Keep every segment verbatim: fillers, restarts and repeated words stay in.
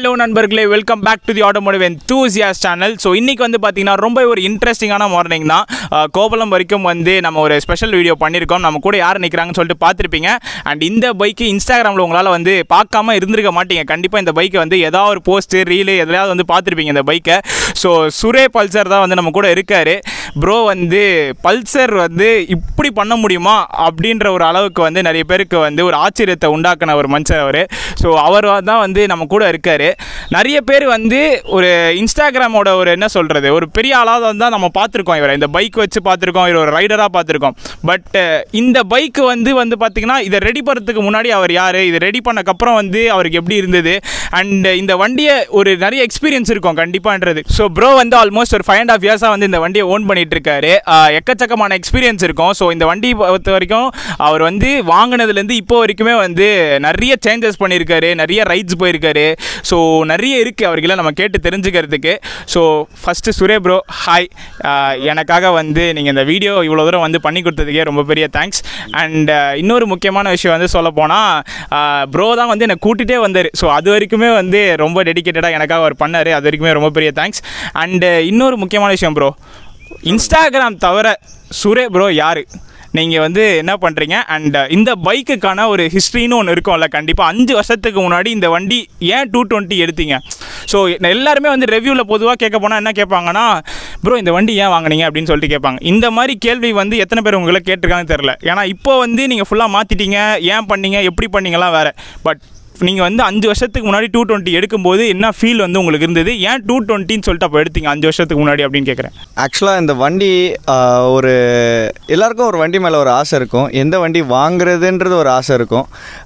Hello நண்பர்களே, welcome back to the automotive enthusiast channel. So இன்றைக்கி வந்து பார்த்திங்கன்னா ரொம்ப ஒரு இன்ட்ரெஸ்டிங்கான மார்னிங் தான். கோவளம் வரைக்கும் வந்து நம்ம ஒரு ஸ்பெஷல் வீடியோ பண்ணியிருக்கோம். நம்ம கூட யார் நிற்கிறாங்கன்னு சொல்லிட்டு பார்த்துருப்பீங்க. அண்ட் இந்த பைக்கு இன்ஸ்டாகிராமில் உங்களால் வந்து பார்க்காம இருந்திருக்க மாட்டீங்க. கண்டிப்பாக இந்த பைக்கை வந்து ஏதாவது ஒரு போஸ்ட்டு ரீலு எதாவது வந்து பார்த்துருப்பீங்க இந்த பைக்கை. ஸோ சுரே பல்சர் தான் வந்து நம்ம கூட இருக்கார். ப்ரோ வந்து பல்சர் வந்து இப்படி பண்ண முடியுமா அப்படின்ற ஒரு அளவுக்கு வந்து நிறைய பேருக்கு வந்து ஒரு ஆச்சரியத்தை உண்டாக்கின ஒரு மனுஷன் அவர். ஸோ அவர் தான் வந்து நம்ம கூட இருக்கார். நிறைய பேர் வந்து ஒரு இன்ஸ்டாகிராமோட ஒரு என்ன சொல்கிறது ஒரு பெரிய ஆளாக தான் நம்ம பார்த்துருக்கோம். இவரை இந்த பைக் வச்சு பார்த்துருக்கோம், இவர் ஒரு ரைடராக பார்த்துருக்கோம். பட் இந்த பைக்கு வந்து வந்து பார்த்திங்கன்னா இதை ரெடி பண்ணுறதுக்கு முன்னாடி அவர் யார், இதை ரெடி பண்ணக்கப்புறம் வந்து அவருக்கு எப்படி இருந்தது, அண்ட் இந்த வண்டியை ஒரு நிறைய எக்ஸ்பீரியன்ஸ் இருக்கும் கண்டிப்பான்றது. ஸோ ப்ரோ வந்து ஆல்மோஸ்ட் ஒரு ஃபைவ் அண்ட் ஆஃப் இயர்ஸாக வந்து இந்த வண்டியை ஓன் பண்ணிட்டு இருக்காரு. எக்கச்சக்கமான எக்ஸ்பீரியன்ஸ் இருக்கும். ஸோ இந்த வண்டி பொறுத்த வரைக்கும் அவர் வந்து வாங்கினதுலேருந்து இப்போ வரைக்குமே வந்து நிறைய சேஞ்சஸ் பண்ணியிருக்காரு, நிறைய ரைட்ஸ் போயிருக்காரு. ஸோ நிறைய இருக்குது அவர்களை நம்ம கேட்டு தெரிஞ்சுக்கிறதுக்கு. ஸோ ஃபஸ்ட்டு சுரே ப்ரோ, ஹாய். எனக்காக வந்து நீங்கள் இந்த வீடியோ இவ்வளோ தூரம் வந்து பண்ணி கொடுத்ததுக்கே ரொம்ப பெரிய தேங்க்ஸ். அண்ட் இன்னொரு முக்கியமான விஷயம் வந்து சொல்ல போனால் ப்ரோ தான் வந்து என்னை கூட்டிகிட்டே வந்தார். ஸோ அது வரைக்குமே வந்து ரொம்ப டெடிக்கேட்டடாக எனக்காக அவர் பண்ணார். அது வரைக்குமே ரொம்ப பெரிய தேங்க்ஸ். அண்டு இன்னொரு முக்கியமான விஷயம் ப்ரோ, இன்ஸ்டாகிராம் தவிர சுரே ப்ரோ யார், நீங்கள் வந்து என்ன பண்ணுறீங்க, அண்ட் இந்த பைக்குக்கான ஒரு ஹிஸ்ட்ரின்னு ஒன்று இருக்கும்ல. கண்டிப்பாக அஞ்சு வருஷத்துக்கு முன்னாடி இந்த வண்டி ஏன் டூ டுவெண்ட்டி எடுத்தீங்க? ஸோ எல்லாருமே வந்து ரிவ்யூவில் பொதுவாக கேட்க போனால் என்ன கேட்பாங்கன்னா, ப்ரோ இந்த வண்டி ஏன் வாங்கினீங்க அப்படின்னு சொல்லிட்டு கேட்பாங்க. இந்த மாதிரி கேள்வி வந்து எத்தனை பேர் உங்களை கேட்டிருக்காங்கன்னு தெரில. ஏன்னா இப்போ வந்து நீங்கள் ஃபுல்லாக மாற்றிட்டீங்க, ஏன் பண்ணீங்க, எப்படி பண்ணீங்கலாம் வேறு. பட் நீங்கள் வந்து அஞ்சு வருஷத்துக்கு முன்னாடி டூ டுவெண்ட்டி எடுக்கும்போது என்ன ஃபீல் வந்து உங்களுக்கு இருந்தது, ஏன் டூ டுவெண்ட்டின்னு சொல்லிட்டு அப்போ எடுத்தீங்க அஞ்சு வருஷத்துக்கு முன்னாடி அப்படின்னு கேட்குறேன். ஆக்சுவலாக இந்த வண்டி ஒரு எல்லாருக்கும் ஒரு வண்டி மேலே ஒரு ஆசை இருக்கும். எந்த வண்டி வாங்குறதுன்றது ஒரு ஆசை இருக்கும்.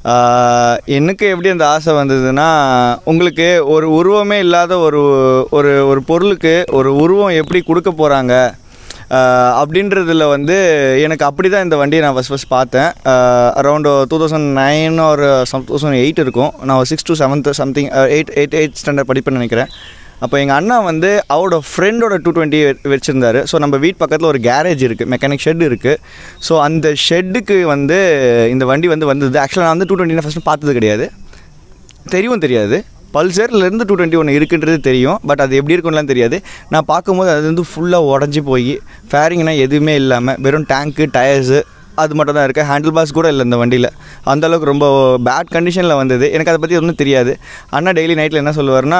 எனக்கு எப்படி அந்த ஆசை வந்ததுன்னா, உங்களுக்கு ஒரு உருவமே இல்லாத ஒரு ஒரு ஒரு பொருளுக்கு ஒரு உருவம் எப்படி கொடுக்க போகிறாங்க அப்படின்றதில் வந்து எனக்கு அப்படி தான் இந்த வண்டியை நான் ஃபஸ்ட் ஃபஸ்ட் பார்த்தேன். அரௌண்டு டூ தௌசண்ட் நைன் ஒரு சம் தௌசண்ட் எயிட் இருக்கும். நான் ஒரு six to seventh something eight eight eight standard படிப்பேன்னு நினைக்கிறேன். அப்போ எங்கள் அண்ணா வந்து அவரோட ஃப்ரெண்டோட டூ டுவெண்ட்டி வச்சுருந்தாரு. ஸோ நம்ம வீட்டு பக்கத்தில் ஒரு கேரேஜ் இருக்குது, மெக்கானிக் ஷெட் இருக்குது. ஸோ அந்த ஷெட்டுக்கு வந்து இந்த வண்டி வந்து வந்தது. ஆக்சுவலாக நான் வந்து டூ டுவெண்ட்டி ஃபஸ்ட்டு பார்த்தது கிடையாது, தெரியும் தெரியாது. பல்சர்லேருந்து டூ டுவெண்ட்டி ஒன்று இருக்குன்றது தெரியும், பட் அது எப்படி இருக்குன்னுலாம் தெரியாது. நான் பார்க்கும்போது அது வந்து ஃபுல்லாக உடஞ்சி போய் ஃபேரிங்னா எதுவுமே இல்லாமல் வெறும் டேங்க்கு டயர்ஸு அது மட்டும் தான் இருக்குது. ஹேண்டில் பார்ஸ் கூட இல்லை இந்த வண்டியில். அந்தளவுக்கு ரொம்ப பேட் கண்டிஷனில் வந்தது. எனக்கு அதை பற்றி ஒன்றும் தெரியாது. அண்ணா டெய்லி நைட்டில் என்ன சொல்லுவார்னா,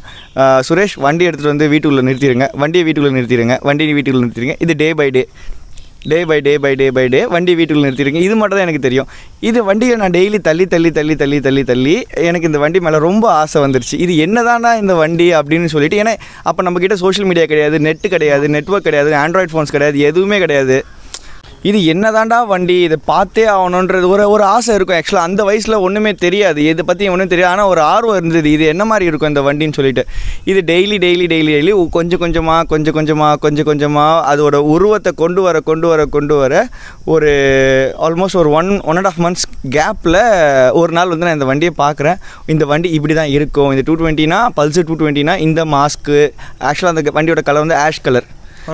சுரேஷ் வண்டி எடுத்துகிட்டு வந்து வீட்டுக்குள்ளே நிறுத்திடுங்க, வண்டியை வீட்டுக்குள்ளே நிறுத்திடுங்க, வண்டியை வீட்டுக்குள்ளே நிறுத்திடுங்க. இது day by day day by day by day by day வண்டி வீட்டுக்குள்ளே நிறுத்திடுங்க. இது மட்டும் தான் எனக்கு தெரியும். இது வண்டியை நான் டெய்லி தள்ளி தள்ளி தள்ளி தள்ளி தள்ளி தள்ளி எனக்கு இந்த வண்டி மேலே ரொம்ப ஆசை வந்துருச்சு. இது என்னதானா இந்த வண்டி அப்படின்னு சொல்லிட்டு. ஏன்னா அப்போ நம்மக்கிட்ட சோஷியல் மீடியா கிடையாது, நெட்டு கிடையாது, நெட்வொர்க் கிடையாது, ஆண்ட்ராய்ட் ஃபோன்ஸ் கிடையாது, எதுவுமே கிடையாது. இது என்னதாண்டா வண்டி, இதை பார்த்தே ஆகணுன்றது ஒரு ஒரு ஆசை இருக்கும். ஆக்சுவலாக அந்த வயசில் ஒன்றுமே தெரியாது, இதை பற்றி ஒன்றும் தெரியாது. ஆனால் ஒரு ஆர்வம் இருந்தது, இது என்ன மாதிரி இருக்கும் இந்த வண்டின்னு சொல்லிட்டு. இது டெய்லி டெய்லி டெய்லி டெய்லி கொஞ்சம் கொஞ்சமாக கொஞ்சம் கொஞ்சமாக கொஞ்சம் கொஞ்சமாக அதோட உருவத்தை கொண்டு வர கொண்டு வர கொண்டு வர ஒரு ஆல்மோஸ்ட் ஒரு one one and half months கேப்பில் ஒரு நாள் வந்து நான் இந்த வண்டியை பார்க்குறேன். இந்த வண்டி இப்படி தான் இருக்கும். இந்த டூ டுவெண்ட்டினா பல்சர் டூ டுவெண்ட்டினா இந்த மாஸ்க்கு, ஆக்சுவலாக அந்த வண்டியோட கலர் வந்து ஆஷ் கலர்.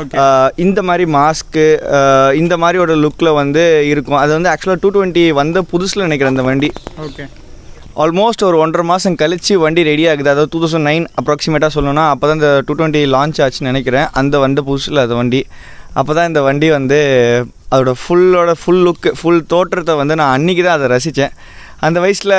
இந்த மாதிரி மாஸ்க்கு இந்த மாதிரியோட லுக்கில் வந்து இருக்கும். அது வந்து ஆக்சுவலாக டூ டுவெண்ட்டி வந்த புதுசில் நினைக்கிறேன் அந்த வண்டி. ஓகே, ஆல்மோஸ்ட் ஒரு ஒன்றரை மாதம் கழித்து வண்டி ரெடி ஆகுது. அதாவது டூ தௌசண்ட் நைன் அப்ராக்சிமேட்டாக சொல்லணும்னா அப்போ தான் இந்த டூ டுவெண்ட்டி லான்ச் ஆச்சுன்னு நினைக்கிறேன். அந்த வந்து புதுசில் அந்த வண்டி அப்போ தான் இந்த வண்டி வந்து அதோட ஃபுல்லோட ஃபுல் லுக்கு ஃபுல் தோற்றத்தை வந்து நான் அன்றைக்கி தான் அதை ரசித்தேன். அந்த வயசில்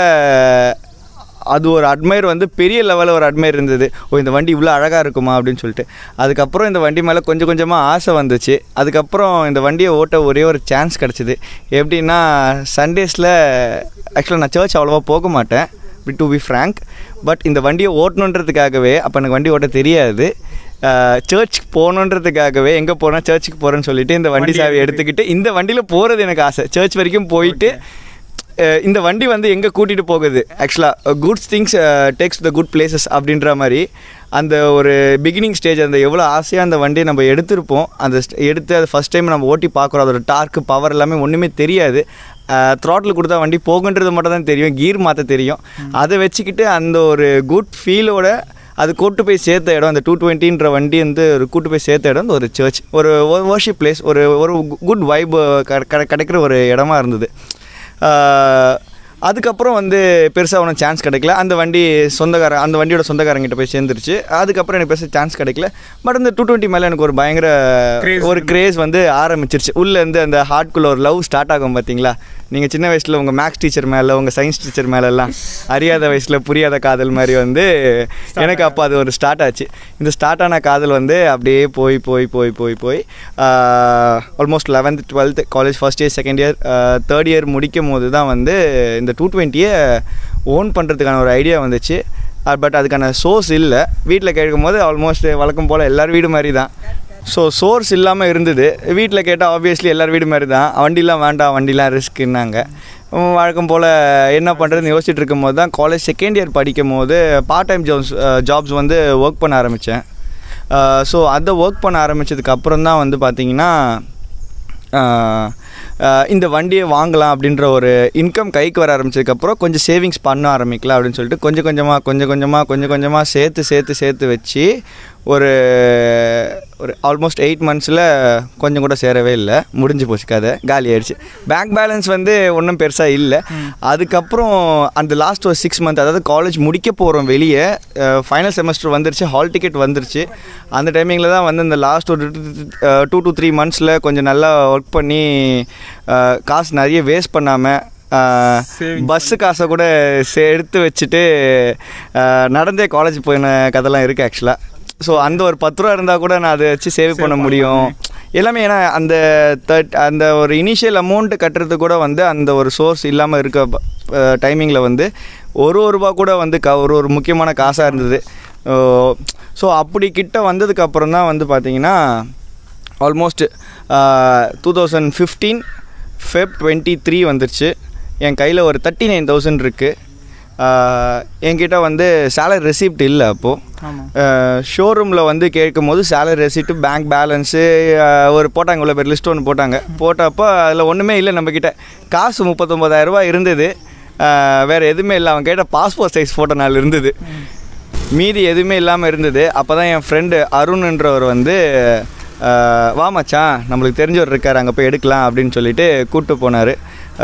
அது ஒரு அட்மையர் வந்து பெரிய லெவலில் ஒரு அட்மையர் இருந்தது. ஓ இந்த வண்டி இவ்வளோ அழகாக இருக்குமா அப்படின்னு சொல்லிட்டு. அதுக்கப்புறம் இந்த வண்டி மேலே கொஞ்சம் கொஞ்சமாக ஆசை வந்துச்சு. அதுக்கப்புறம் இந்த வண்டியை ஓட்ட ஒரே ஒரு சான்ஸ் கிடச்சிது. எப்படின்னா சண்டேஸில் ஆக்சுவலாக நான் சர்ச் அவ்வளோவா போக மாட்டேன், டு பி ஃப்ராங்க். பட் இந்த வண்டியை ஓட்டணுன்றதுக்காகவே, அப்போ எனக்கு வண்டி ஓட்ட தெரியாது, சர்ச்சுக்கு போகணுன்றதுக்காகவே எங்கே போகிறேன் சர்ச்சுக்கு போகிறேன்னு சொல்லிவிட்டு இந்த வண்டி சாவி எடுத்துக்கிட்டு இந்த வண்டியில் போகிறது எனக்கு ஆசை. சர்ச் வரைக்கும் போயிட்டு இந்த வண்டி வந்து எங்கே கூட்டிகிட்டு போகுது, ஆக்சுவலாக goods things takes the good places அப்படின்ற மாதிரி அந்த ஒரு பிகினிங் ஸ்டேஜ். அந்த எவ்வளோ ஆசையாக அந்த வண்டியை நம்ம எடுத்திருப்போம், அந்த எடுத்து அது ஃபஸ்ட் டைம் நம்ம ஓட்டி பார்க்குறோம். அதோட டார்க்கு பவர் எல்லாமே ஒன்றுமே தெரியாது. த்ராட்டில் கொடுத்தா வண்டி போகுன்றது மட்டும் தான் தெரியும், கீர் மாற்ற தெரியும். அதை வச்சுக்கிட்டு அந்த ஒரு குட் ஃபீலோட அது கூட்டு போய் சேர்த்த இடம், அந்த டூ டுவெண்ட்டின்ற வண்டி வந்து ஒரு கூட்டு போய் சேர்த்த இடம் ஒரு சர்ச், ஒரு வர்ஷிப் பிளேஸ், ஒரு ஒரு குட் வைப் கிடைக்கிற ஒரு இடமா இருந்தது. அதுக்கப்புறம் வந்து பெருசாக ஒன்றும் சான்ஸ் கிடைக்கல. அந்த வண்டி சொந்தக்கார அந்த வண்டியோட சொந்தக்காரங்கிட்ட போய் சேர்ந்துருச்சு. அதுக்கப்புறம் எனக்கு பெருசாக சான்ஸ் கிடைக்கல. பட் அந்த டூ டுவெண்ட்டி மேலே எனக்கு ஒரு பயங்கர ஒரு கிரேஸ் வந்து ஆரம்பிச்சிருச்சு. உள்ளேருந்து அந்த ஹார்ட்குள்ளே ஒரு லவ் ஸ்டார்ட் ஆகும் பார்த்தீங்களா. நீங்கள் சின்ன வயசில் உங்கள் மேக்ஸ் டீச்சர் மேலே உங்கள் சயின்ஸ் டீச்சர் மேலெல்லாம் அறியாத வயசில் புரியாத காதல் மாதிரி வந்து எனக்கு அப்போ அது ஒரு ஸ்டார்ட் ஆச்சு. இந்த ஸ்டார்ட் ஆன காதல் வந்து அப்படியே போய் போய் போய் போய் போய் almost eleventh twelfth college first year second year third year முடிக்கும் போது தான் வந்து இந்த டூ டுவெண்ட்டியை ஓன் பண்ணுறதுக்கான ஒரு ஐடியா வந்துச்சு. பட் அதுக்கான சோர்ஸ் இல்லை. வீட்டில் கேட்கும் போது ஆல்மோஸ்ட் வழக்கம் போல் எல்லோரும் வீடு மாதிரி தான். ஸோ சோர்ஸ் இல்லாமல் இருந்தது. வீட்டில் கேட்டால் ஆப்வியஸ்லி எல்லோரும் வீடு மாதிரி தான். வண்டிலாம் வேண்டாம், வண்டிலாம் ரிஸ்க்குன்னாங்க. வழக்கம் போல் என்ன பண்ணுறதுன்னு யோசிச்சுட்டு இருக்கும் போது தான் காலேஜ் செகண்ட் இயர் படிக்கும் போது பார்ட் டைம் ஜாப்ஸ் ஜாப்ஸ் வந்து ஒர்க் பண்ண ஆரம்பித்தேன். ஸோ அதை ஒர்க் பண்ண ஆரம்பித்ததுக்கப்புறம் தான் வந்து பார்த்திங்கன்னா இந்த வண்டியை வாங்கலாம் அப்படின்ற ஒரு இன்கம் கைக்கு வர ஆரம்பிச்சதுக்கப்புறம் கொஞ்சம் சேவிங்ஸ் பண்ண ஆரம்பிக்கலாம் அப்படின்னு சொல்லிட்டு கொஞ்சம் கொஞ்சமாக கொஞ்சம் கொஞ்சமாக கொஞ்சம் கொஞ்சமாக சேர்த்து சேர்த்து சேர்த்து வச்சு ஒரு ஒரு ஆல்மோஸ்ட் எயிட் மந்த்ஸில் கொஞ்சம் கூட சேரவே இல்லை. முடிஞ்சு போச்சு கதை, காலி ஆயிடுச்சு. பேங்க் பேலன்ஸ் வந்து ஒன்றும் பெருசாக இல்லை. அதுக்கப்புறம் அந்த லாஸ்ட் ஒரு சிக்ஸ் மந்த், அதாவது காலேஜ் முடிக்க போகிறோம், வெளியே ஃபைனல் செமஸ்டர் வந்துருச்சு, ஹால் டிக்கெட் வந்துருச்சு. அந்த டைமிங்கில் தான் வந்து இந்த லாஸ்ட் ஒரு டூ டு த்ரீ மந்த்ஸில் கொஞ்சம் நல்லா ஒர்க் பண்ணி காசு நிறைய வேஸ்ட் பண்ணாமல் பஸ்ஸு காசை கூட சே எடுத்து வச்சுட்டு நடந்தே காலேஜ் போயின கதைலாம் இருக்குது ஆக்சுவலாக. ஸோ அந்த ஒரு பத்து ரூபா இருந்தால் கூட நான் அதை வச்சு சேவ் பண்ண முடியும் எல்லாமே. ஏன்னா அந்த தட் அந்த ஒரு இனிஷியல் அமௌண்ட்டு கட்டுறது கூட வந்து அந்த ஒரு சோர்ஸ் இல்லாமல் இருக்க டைமிங்கில் வந்து ஒரு ஒரு ரூபா கூட வந்து க ஒரு ஒரு முக்கியமான காசாக இருந்தது. ஸோ அப்படி கிட்ட வந்ததுக்கப்புறம் தான் வந்து பார்த்திங்கன்னா almost two thousand fifteen Feb twenty three வந்துருச்சு. என் கையில் ஒரு தேர்ட்டி நைன் தௌசண்ட் இருக்குது. என்கிட்ட வந்து சேலரி ரெசிப்ட் இல்லை. அப்போது ஷோரூமில் வந்து கேட்கும் போது சேலரி ரெசிப்ட்டு பேங்க் பேலன்ஸு ஒரு போட்டாங்க, இவ்வளோ பேர் லிஸ்ட் ஒன்று போட்டாங்க. போட்டப்போ அதில் ஒன்றுமே இல்லை. நம்மக்கிட்ட காசு முப்பத்தொம்பதாயிரரூபா இருந்தது, வேறு எதுவுமே இல்லை. அவன் கேட்ட பாஸ்போர்ட் சைஸ் ஃபோட்டோ நாள் இருந்தது, மீதி எதுவுமே இல்லாமல் இருந்தது. அப்போ தான் என் ஃப்ரெண்டு அருண்ன்றவர் வந்து வா மச்சான் நம்மளுக்கு தெரிஞ்சவர் இருக்கார், அங்கே போய் எடுக்கலாம் அப்படின்னு சொல்லிட்டு கூப்பிட்டு போனார்.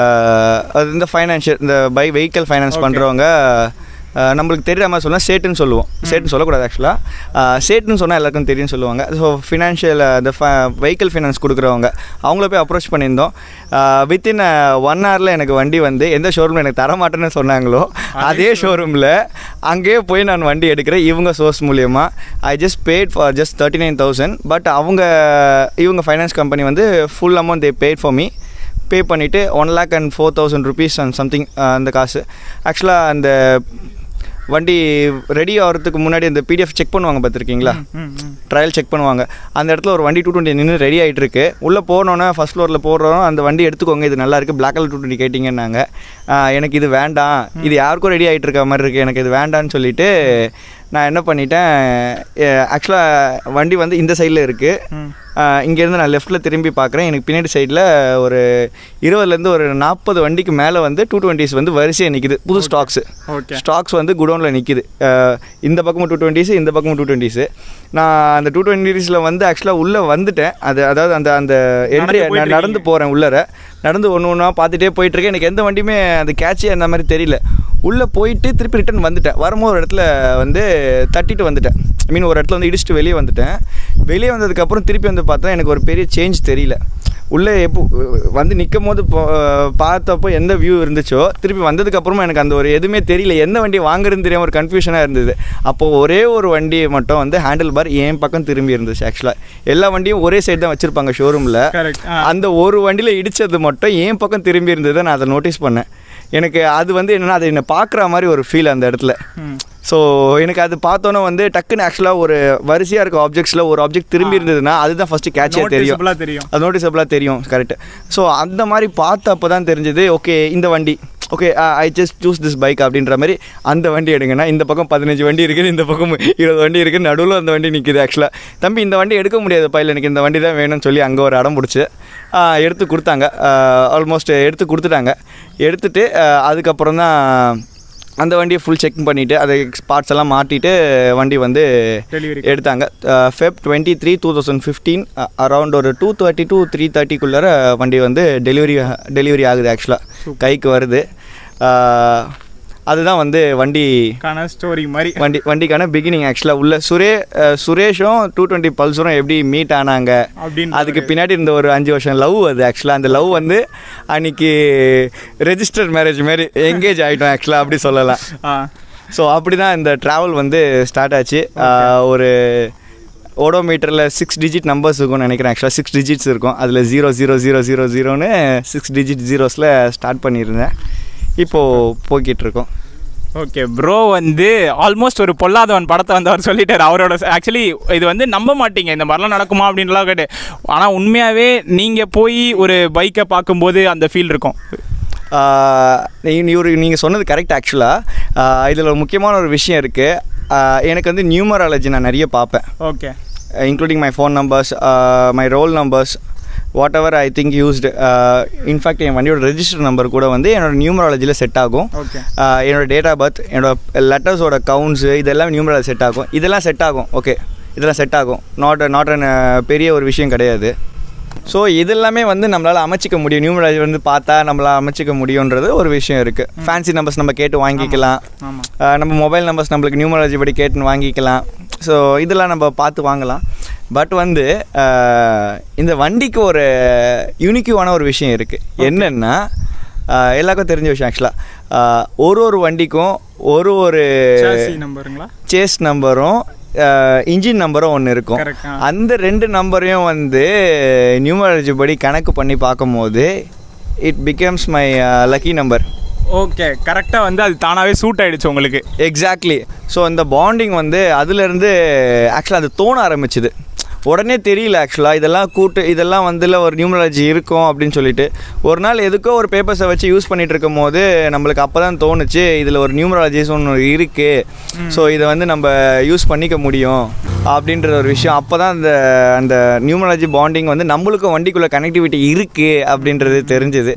அது இந்த ஃபைனான்ஷியல் இந்த பை வெஹிக்கல் ஃபைனான்ஸ் பண்ணுறவங்க நம்மளுக்கு தெரியாத மாதிரி சொன்னால் சேட்டுன்னு சொல்லுவோம். சேட்டுன்னு சொல்லக்கூடாது ஆக்சுவலாக. சேட்டுன்னு சொன்னால் எல்லாருக்கும் தெரியும்னு சொல்லுவாங்க. ஸோ ஃபினான்ஷியல் இந்த ஃப வெஹிக்கல் ஃபைனான்ஸ் கொடுக்குறவங்க அவங்கள போய் அப்ரோச் பண்ணியிருந்தோம். வித்தின் ஒன் ஹவரில் எனக்கு வண்டி வந்து எந்த ஷோரூமில் எனக்கு தரமாட்டேன்னு சொன்னாங்களோ அதே ஷோரூமில் அங்கேயே போய் நான் வண்டி எடுக்கிறேன் இவங்க சோர்ஸ் மூலியமாக. I just paid for just thirty nine thousand. But அவங்க இவங்க ஃபைனான்ஸ் கம்பெனி வந்து full amount they paid for me. Pay பண்ணிவிட்டு one lakh and four thousand rupees and something அந்த காசு. ஆக்சுவலாக அந்த வண்டி ரெடி ஆகிறதுக்கு முன்னாடி அந்த பிடிஎஃப் செக் பண்ணுவாங்க பார்த்துருக்கீங்களா, ட்ரையல் செக் பண்ணுவாங்க. அந்த இடத்துல ஒரு வண்டி டூ டுவெண்ட்டி நின்று ரெடி ஆகிட்டு இருக்கு. உள்ளே போனோன்னே ஃபஸ்ட் ஃப்ளோரில் போடுறோம், அந்த வண்டி எடுத்துக்கோங்க, இது நல்லா இருக்குது, பிளாக் கலர் டூ டுவெண்ட்டி கேட்டிங்கன்னாங்க. எனக்கு இது வேண்டாம், இது யாருக்கும் ரெடி ஆகிட்டு இருக்க மாதிரி இருக்குது, எனக்கு இது வேண்டான்னு சொல்லிவிட்டு நான் என்ன பண்ணிட்டேன், ஆக்சுவலாக வண்டி வந்து இந்த சைடில் இருக்குது. இங்கேருந்து நான் லெஃப்ட்டில் திரும்பி பார்க்குறேன், எனக்கு பின்னாடி சைடில் ஒரு இருபதுலேருந்து ஒரு நாற்பது வண்டிக்கு மேலே வந்து டூ டுவெண்ட்டிஸ் வந்து வரிசையாக நிற்கிது. புது ஸ்டாக்ஸு ஸ்டாக்ஸ் வந்து குடோனில் நிற்கிது. இந்த பக்கமும் டூ டுவெண்ட்டிஸு இந்த பக்கமும் டூ டுவெண்ட்டிஸு. நான் அந்த டூ டுவெண்ட்டிஸில் வந்து ஆக்சுவலாக உள்ளே வந்துட்டேன். அது அதாவது அந்த அந்த என்ட்ரி நான் நடந்து போகிறேன், உள்ளே நடந்து ஒன்று ஒன்றா பார்த்துட்டே போயிட்டுருக்கேன். எனக்கு எந்த வண்டியுமே அது கேட்சி அந்த மாதிரி தெரியல. உள்ளே போயிட்டு திருப்பி ரிட்டன் வந்துட்டேன். வரும்போது ஒரு இடத்துல வந்து தட்டிட்டு வந்துட்டேன். ஐ மீன் ஒரு இடத்துல வந்து இடிச்சுட்டு வெளியே வந்துட்டேன். வெளியே வந்ததுக்கப்புறம் திருப்பி வந்து பார்த்தா எனக்கு ஒரு பெரிய சேஞ்ச் தெரியல. உள்ளே எப்போ வந்து நிற்கும் போது பார்த்தப்போ எந்த வியூ இருந்துச்சோ திருப்பி வந்ததுக்கப்புறமா எனக்கு அந்த ஒரு எதுவுமே தெரியல. எந்த வண்டி வாங்குறதுன்னு தெரியாமல் ஒரு கன்ஃபியூஷனாக இருந்தது. அப்போது ஒரே ஒரு வண்டி மட்டும் வந்து ஹேண்டில் பார் என் பக்கம் திரும்பி இருந்துச்சு. ஆக்சுவலாக எல்லா வண்டியும் ஒரே சைடு தான் வச்சுருப்பாங்க ஷோரூமில். அந்த ஒரு வண்டியில் இடித்தது மட்டும் என் பக்கம் திரும்பி இருந்ததை நான் அதை நோட்டீஸ் பண்ணேன். எனக்கு அது வந்து என்னென்னா அது என்னை பார்க்குற மாதிரி ஒரு ஃபீல் அந்த இடத்துல. ஸோ எனக்கு அது பார்த்தோன்னே வந்து டக்குன்னு ஆக்சுவலாக ஒரு வரிசையாக இருக்க ஆப்ஜெக்ட்ஸில் ஒரு ஆப்ஜெக்ட் திரும்பி இருந்ததுன்னா அதுதான் ஃபஸ்ட்டு கேட்சியாக தெரியும், அது நோட்டிஸபிளாக தெரியும். கரெக்டு. ஸோ அந்த மாதிரி பார்த்தப்போ தான் தெரிஞ்சது, ஓகே இந்த வண்டி okay I just choose this bike அப்படின்ற மாதிரி. அந்த வண்டி எடுங்கன்னா இந்த பக்கம் பதினஞ்சு வண்டி இருக்குது, இந்த பக்கம் இருபது வண்டி இருக்குது, நடுவில் அந்த வண்டி நிற்கிது. ஆக்சுவலாக தம்பி இந்த வண்டி எடுக்க முடியாதுப்பா, இல்லை எனக்கு இந்த வண்டி தான் வேணும்னு சொல்லி அங்கே ஒரு இடம் பிடிச்சி எடுத்து கொடுத்தாங்க. ஆல்மோஸ்ட் எடுத்து கொடுத்துட்டாங்க. எடுத்துகிட்டு அதுக்கப்புறம் தான் அந்த வண்டியை ஃபுல் செக் பண்ணிவிட்டு அதை பார்ட்ஸ் எல்லாம் மாட்டிட்டு வண்டி வந்து எடுத்தாங்க. Feb twenty three two thousand fifteen around ஒரு டூ தேர்ட்டி டூ த்ரீ தேர்ட்டிக்குள்ளார வண்டி வந்து டெலிவரி டெலிவரி ஆகுது. ஆக்சுவலாக கைக்கு வருது. அதுதான் வந்து வண்டிக்கான ஸ்டோரி மாதிரி வண்டி வண்டிக்கான பிகினிங். ஆக்சுவலாக உள்ள சுரே சுரேஷும் டூ டுவெண்ட்டி பல்சரும் எப்படி மீட் ஆனாங்க அப்படின்னு அதுக்கு பின்னாடி இருந்த ஒரு அஞ்சு வருஷம் லவ். அது ஆக்சுவலாக அந்த லவ் வந்து அன்றைக்கி ரெஜிஸ்டர்ட் மேரேஜ் மாரி எங்கேஜ் ஆகிட்டோம் ஆக்சுவலாக அப்படி சொல்லலாம். ஸோ அப்படி தான் இந்த ட்ராவல் வந்து ஸ்டார்ட் ஆச்சு. ஒரு ஓடோமீட்டரில் சிக்ஸ் டிஜிட் நம்பர்ஸ் இருக்கும்னு நினைக்கிறேன். ஆக்சுவலாக சிக்ஸ் டிஜிட்ஸ் இருக்கும். அதில் ஜீரோ ஜீரோ ஜீரோ ஜீரோ ஜீரோன்னு சிக்ஸ் டிஜிட் ஜீரோஸில் ஸ்டார்ட் பண்ணியிருந்தேன். இப்போது போய்கிட்டுருக்கோம். ஓகே ப்ரோ, வந்து ஆல்மோஸ்ட் ஒரு பொல்லாதவன் படத்தை வந்து அவர் சொல்லிட்டார். அவரோட ஆக்சுவலி இது வந்து நம்ப மாட்டீங்க இந்த மாதிரிலாம் நடக்குமா அப்படின்லாம் கேட்டு, ஆனால் உண்மையாகவே நீங்கள் போய் ஒரு பைக்கை பார்க்கும்போது அந்த ஃபீல் இருக்கும். இவர் நீங்கள் சொன்னது கரெக்ட். ஆக்சுவலாக இதில் ஒரு முக்கியமான ஒரு விஷயம் இருக்குது. எனக்கு வந்து நியூமராலஜி நான் நிறைய பார்ப்பேன். Okay, including my phone numbers, my roll numbers, what ever I think used. In fact என் வண்டியோட ரெஜிஸ்டர் நம்பர் கூட வந்து என்னோடய நியூமராலஜியில் செட் ஆகும். என்னோடய டேட் ஆஃப் பர்த், என்னோடய லெட்டர்ஸோட கவுண்ட்ஸு இதெல்லாம் நியூமராலஜி செட் ஆகும். இதெல்லாம் செட் ஆகும். ஓகே, இதெல்லாம் செட் ஆகும். நாட் நாட் அன் பெரிய ஒரு விஷயம் கிடையாது. ஸோ இதெல்லாமே வந்து நம்மளால் அமைச்சிக்க முடியும். நியூமராலஜி வந்து பார்த்தா நம்மளால் அமைச்சிக்க முடியுன்றது ஒரு விஷயம் இருக்குது. ஃபேன்சி நம்பர்ஸ் நம்ம கேட்டு வாங்கிக்கலாம். நம்ம மொபைல் நம்பர்ஸ் நம்மளுக்கு நியூமராலஜி படி கேட்டுன்னு வாங்கிக்கலாம். ஸோ இதெல்லாம் நம்ம பார்த்து வாங்கலாம். பட் வந்து இந்த வண்டிக்கு ஒரு யூனிக்யூவான ஒரு விஷயம் இருக்குது. என்னென்னா எல்லாருக்கும் தெரிஞ்ச விஷயம். ஆக்சுவலாக ஒரு ஒரு வண்டிக்கும் ஒரு ஒரு சேஸ் நம்பரும் இன்ஜின் நம்பரும் ஒன்று இருக்கும். அந்த ரெண்டு நம்பரையும் வந்து நியூமராலஜி படி கணக்கு பண்ணி பார்க்கும்போது it becomes my lucky number. Okay, கரெக்டாக வந்து அது தானாகவே சூட் ஆகிடுச்சு உங்களுக்கு. எக்ஸாக்ட்லி. ஸோ இந்த பாண்டிங் வந்து அதுலேருந்து ஆக்சுவலாக அது தோண ஆரம்பிச்சுது. உடனே தெரியல ஆக்சுவலாக இதெல்லாம் கூட்டு இதெல்லாம் வந்துல ஒரு நியூமராலஜி இருக்கும் அப்படின்னு சொல்லிட்டு ஒரு நாள் எதுக்கோ ஒரு பேப்பர்ஸை வச்சு யூஸ் பண்ணிகிட்டு இருக்கும் போது நம்மளுக்கு அப்போ தான் தோணுச்சு இதில் ஒரு நியூமராலஜிஸ் ஒன்று இருக்குது. ஸோ இதை வந்து நம்ம யூஸ் பண்ணிக்க முடியும் அப்படின்ற ஒரு விஷயம். அப்போ தான் அந்த அந்த நியூமராலஜி பாண்டிங் வந்து நம்மளுக்கும் வண்டிக்குள்ளே கனெக்டிவிட்டி இருக்குது அப்படின்றது தெரிஞ்சுது.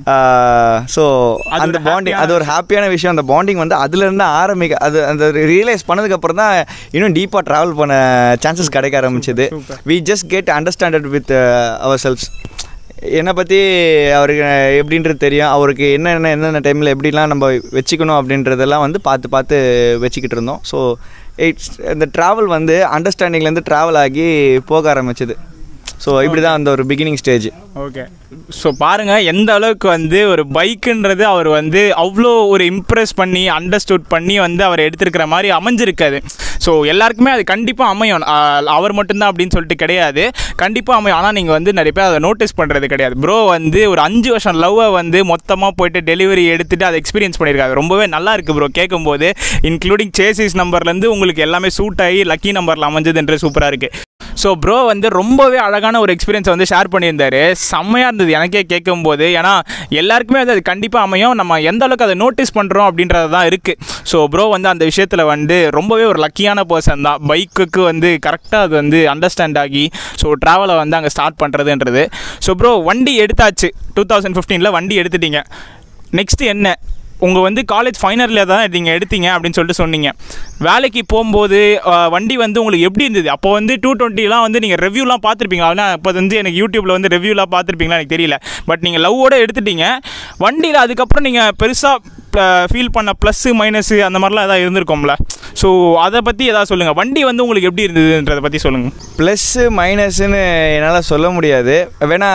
ஸோ அந்த பாண்டிங் அது ஒரு ஹாப்பியான விஷயம். அந்த பாண்டிங் வந்து அதுலேருந்து ஆரம்பிக்க அது அந்த ரியலைஸ் பண்ணதுக்கப்புறம் தான் இன்னும் டீப்பாக ட்ராவல் பண்ண சான்சஸ் கிடைக்க ஆரம்பிச்சிது. we just get understood with uh, ourselves. என்னை பற்றி அவருக்கு எப்படின்றது தெரியும். அவருக்கு என்னென்ன என்னென்ன டைமில் எப்படிலாம் நம்ம வச்சுக்கணும் அப்படின்றதெல்லாம் வந்து பார்த்து பார்த்து வச்சுக்கிட்டு இருந்தோம். ஸோ இட்ஸ் இந்த ட்ராவல் வந்து அண்டர்ஸ்டாண்டிங்லேருந்து ட்ராவல் ஆகி போக ஆரம்பிச்சிது. ஸோ இப்படி தான் அந்த ஒரு பிகினிங் ஸ்டேஜ். ஓகே, ஸோ பாருங்கள் எந்த அளவுக்கு வந்து ஒரு பைக்குன்றது அவர் வந்து அவ்வளோ ஒரு இம்ப்ரெஸ் பண்ணி அண்டர்ஸ்டுட் பண்ணி வந்து அவர் எடுத்துருக்கிற மாதிரி அமைஞ்சிருக்காது. ஸோ எல்லாருக்குமே அது கண்டிப்பாக அமையும். அவர் மட்டும்தான் அப்படின்னு சொல்லிட்டு கிடையாது, கண்டிப்பாக அமையும். ஆனால் நீங்கள் வந்து நிறைய பேர் அதை நோட்டீஸ் பண்ணுறது கிடையாது. ப்ரோ வந்து ஒரு அஞ்சு வருஷம் லவ்வை வந்து மொத்தமாக போயிட்டு டெலிவரி எடுத்துகிட்டு அதை எக்ஸ்பீரியன்ஸ் பண்ணியிருக்காங்க. ரொம்பவே நல்லா இருக்குது ப்ரோ கேட்கும்போது. இன்க்ளூடிங் சேசிஸ் நம்பர்லேருந்து உங்களுக்கு எல்லாமே சூட் ஆகி லக்கி நம்பரில் அமைஞ்சதுன்றது சூப்பராக இருக்குது. ஸோ ப்ரோ வந்து ரொம்பவே அழகான ஒரு எக்ஸ்பீரியன்ஸை வந்து ஷேர் பண்ணியிருந்தார். செம்மையாக இருந்தது எனக்கே கேட்கும்போது. ஏன்னா எல்லாருக்குமே வந்து அது கண்டிப்பாக அமையும். நம்ம எந்த அளவுக்கு அதை நோட்டீஸ் பண்ணுறோம் அப்படின்றது தான் இருக்குது. ஸோ ப்ரோ வந்து அந்த விஷயத்தில் வந்து ரொம்பவே ஒரு லக்கியான பர்சன் தான். பைக்குக்கு வந்து கரெக்டாக அது வந்து அண்டர்ஸ்டாண்ட் ஆகி ஸோ ட்ராவலை வந்து அங்கே ஸ்டார்ட் பண்ணுறதுன்றது. ஸோ ப்ரோ வண்டி எடுத்தாச்சு, டூ தௌசண்ட் ஃபிஃப்டீனில் வண்டி எடுத்துட்டீங்க. நெக்ஸ்ட்டு என்ன? உங்கள் வந்து காலேஜ் ஃபைனலில் தான் நீங்கள் எடுத்தீங்க அப்படின்னு சொல்லிட்டு சொன்னீங்க. வேலைக்கு போகும்போது வண்டி வந்து உங்களுக்கு எப்படி இருந்தது? அப்போ வந்து டூ டுவெண்ட்டிலாம் வந்து நீங்கள் ரிவ்யூலாம் பார்த்துருப்பீங்களா? ஆனால் இப்போ வந்து எனக்கு யூடியூப்பில் வந்து ரிவ்யூலாம் பார்த்துருப்பீங்களா எனக்கு தெரியல. பட் நீங்கள் லவ்வோடு எடுத்துட்டீங்க வண்டியில். அதுக்கப்புறம் நீங்கள் பெருசாக ஃபீல் பண்ண ப்ளஸ்ஸு மைனஸு அந்த மாதிரிலாம் எதாவது இருந்திருக்கோம்ல. ஸோ அதை பற்றி எதாவது சொல்லுங்கள். வண்டி வந்து உங்களுக்கு எப்படி இருந்ததுன்றதை பற்றி சொல்லுங்கள். ப்ளஸ்ஸு மைனஸுன்னு என்னால் சொல்ல முடியாது. வேணா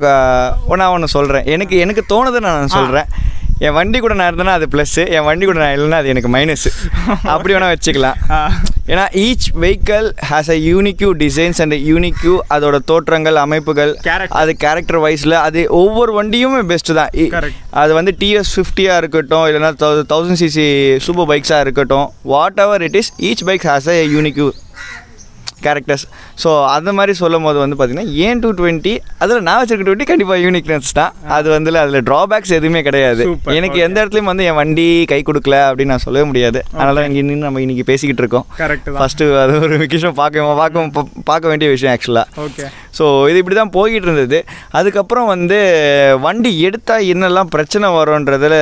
ஒன்றா ஒன்று சொல்கிறேன். எனக்கு எனக்கு தோணுது நான் சொல்கிறேன். என் வண்டி கூட நான் இருந்தேன்னா அது ப்ளஸ்ஸு, என் வண்டி கூட நான் இல்லைன்னா அது எனக்கு மைனஸு. அப்படி வேணால் வச்சுக்கலாம். ஏன்னா each vehicle has a unique designs and unique அதோட தோற்றங்கள் அமைப்புகள் அது கேரக்டர் வைஸில் அது ஒவ்வொரு வண்டியுமே பெஸ்ட்டு தான். அது வந்து டிஎஸ் ஃபிஃப்டியாக இருக்கட்டும் இல்லைனா தௌசண்ட் சிசி சூப்பர் பைக்ஸாக இருக்கட்டும், what ever it is, each bike has a unique characters. So அந்த மாதிரி சொல்லும் போது வந்து பார்த்திங்கன்னா ஏன் டூ டுவெண்ட்டி அதில் நான் வச்சிருக்க டுவெண்ட்டி கண்டிப்பாக யூனிக்னஸ் தான். அது வந்து அதில் ட்ராபேக்ஸ் எதுவுமே கிடையாது. எனக்கு எந்த இடத்துலையும் வந்து என் வண்டி கை கொடுக்கல அப்படின்னு நான் சொல்லவே முடியாது. அதனால தான் இங்கே நின்று நம்ம இன்றைக்கி பேசிக்கிட்டு இருக்கோம். ஃபஸ்ட்டு அது ஒரு விஷயம் பார்க்க பார்க்க பார்க்க வேண்டிய விஷயம் ஆக்சுவலாக. ஓகே, ஸோ இது இப்படி தான் போய்கிட்டு இருந்தது. அதுக்கப்புறம் வந்து வண்டி எடுத்தால் என்னெல்லாம் பிரச்சனை வரும்ன்றதில்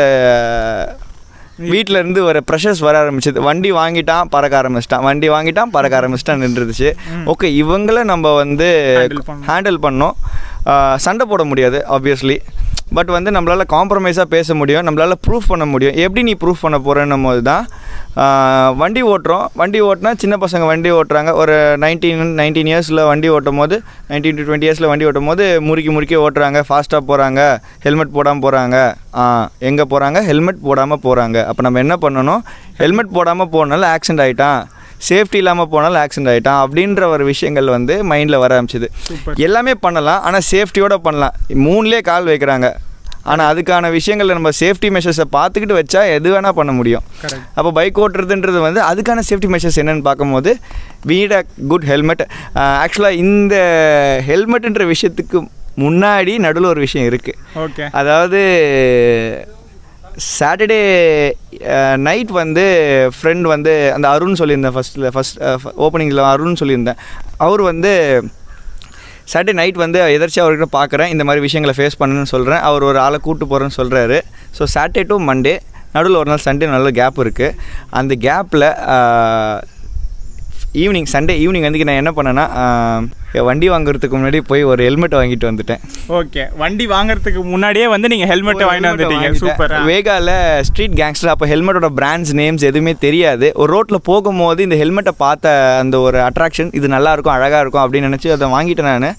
வீட்டில் இருந்து ஒரு ப்ரெஷர்ஸ் வர ஆரம்பிச்சிது. வண்டி வாங்கிட்டான் பறக்க ஆரம்பிச்சிட்டான், வண்டி வாங்கிட்டான் பறக்க ஆரம்பிச்சிட்டான் நின்றுச்சு. ஓகே, இவங்கள நம்ம வந்து ஹேண்டில் பண்ணோம். சண்டை போட முடியாது ஆப்வியஸ்லி. பட் வந்து நம்மளால் காம்ப்ரமைஸாக பேச முடியும், நம்மளால் ப்ரூஃப் பண்ண முடியும். எப்படி நீ ப்ரூஃப் பண்ண போகிறேன்னும் போது தான் வண்டி ஓட்டுறோம். வண்டி ஓட்டினா சின்ன பசங்க வண்டி ஓட்டுறாங்க, ஒரு நைன்டீன் நைன்டீன் இயர்ஸில் வண்டி ஓட்டும் போது நைன்டீன் டு டுவெண்ட்டி இயர்ஸில் வண்டி ஓட்டும் போது முறுக்கி முறுக்கி ஓட்டுறாங்க, ஃபாஸ்ட்டாக போகிறாங்க, ஹெல்மெட் போடாமல் போகிறாங்க. எங்கே போகிறாங்க? ஹெல்மெட் போடாமல் போகிறாங்க. அப்போ நம்ம என்ன பண்ணணும்? ஹெல்மெட் போடாமல் போனாலும் ஆக்சிடென்ட் ஆகிட்டான், சேஃப்டி இல்லாமல் போனாலும் ஆக்சிடென்ட் ஆகிட்டான் அப்படின்ற ஒரு விஷயங்கள் வந்து மைண்டில் வர ஆரம்பிச்சிது. எல்லாமே பண்ணலாம், ஆனால் சேஃப்டியோடு பண்ணலாம். மூணுலேயே கால் வைக்கிறாங்க, ஆனால் அதுக்கான விஷயங்கள் நம்ம சேஃப்டி மெஷர்ஸை பார்த்துக்கிட்டு வச்சா எது வேணால் பண்ண முடியும். அப்போ பைக் ஓட்டுறதுன்றது வந்து அதுக்கான சேஃப்டி மெஷர்ஸ் என்னென்னு பார்க்கும்போது we need a good helmet. ஆக்சுவலாக இந்த ஹெல்மெட்டுன்ற விஷயத்துக்கு முன்னாடி நடுவில் ஒரு விஷயம் இருக்குது. ஓகே, அதாவது சாட்டர்டே நைட் வந்து ஃப்ரெண்ட் வந்து அந்த அருண் சொல்லியிருந்தேன், ஃபஸ்ட்டில் ஃபஸ்ட் ஓப்பனிங்கில் அருண் சொல்லியிருந்தேன். அவர் வந்து சாட்டர்டே நைட் வந்து எதர்ச்சியாக அவர்கிட்ட பார்க்குறேன், இந்த மாதிரி விஷயங்களை ஃபேஸ் பண்ணுன்னு சொல்கிறேன். அவர் ஒரு ஆளை கூப்பிட்டு போகிறேன்னு சொல்கிறாரு. ஸோ சாட்டர்டே டு மண்டே நடுவில் ஒரு நாள் சண்டே நல்ல கேப் இருக்குது. அந்த கேப்பில் ஈவினிங் சண்டே ஈவினிங் வந்து நான் என்ன பண்ணேன்னா வண்டி வாங்குறதுக்கு முன்னாடி போய் ஒரு ஹெல்மெட் வாங்கிட்டு வந்துட்டேன். ஓகே, வண்டி வாங்குறதுக்கு முன்னாடியே வந்து நீங்கள் ஹெல்மெட்டை வாங்கிட்டு வந்துட்டீங்க. சூப்பர். வேகாவில் ஸ்ட்ரீட் கேங்ஸ்டர், அப்போ ஹெல்மெட்டோட பிராண்ட்ஸ் நேம்ஸ் எதுவுமே தெரியாது. ஒரு ரோட்டில் போகும்போது இந்த ஹெல்மெட்டை பார்த்த அந்த ஒரு அட்ராக்ஷன், இது நல்லாயிருக்கும் அழகாக இருக்கும் அப்படின்னு நினச்சி அதை வாங்கிட்டேன். நான்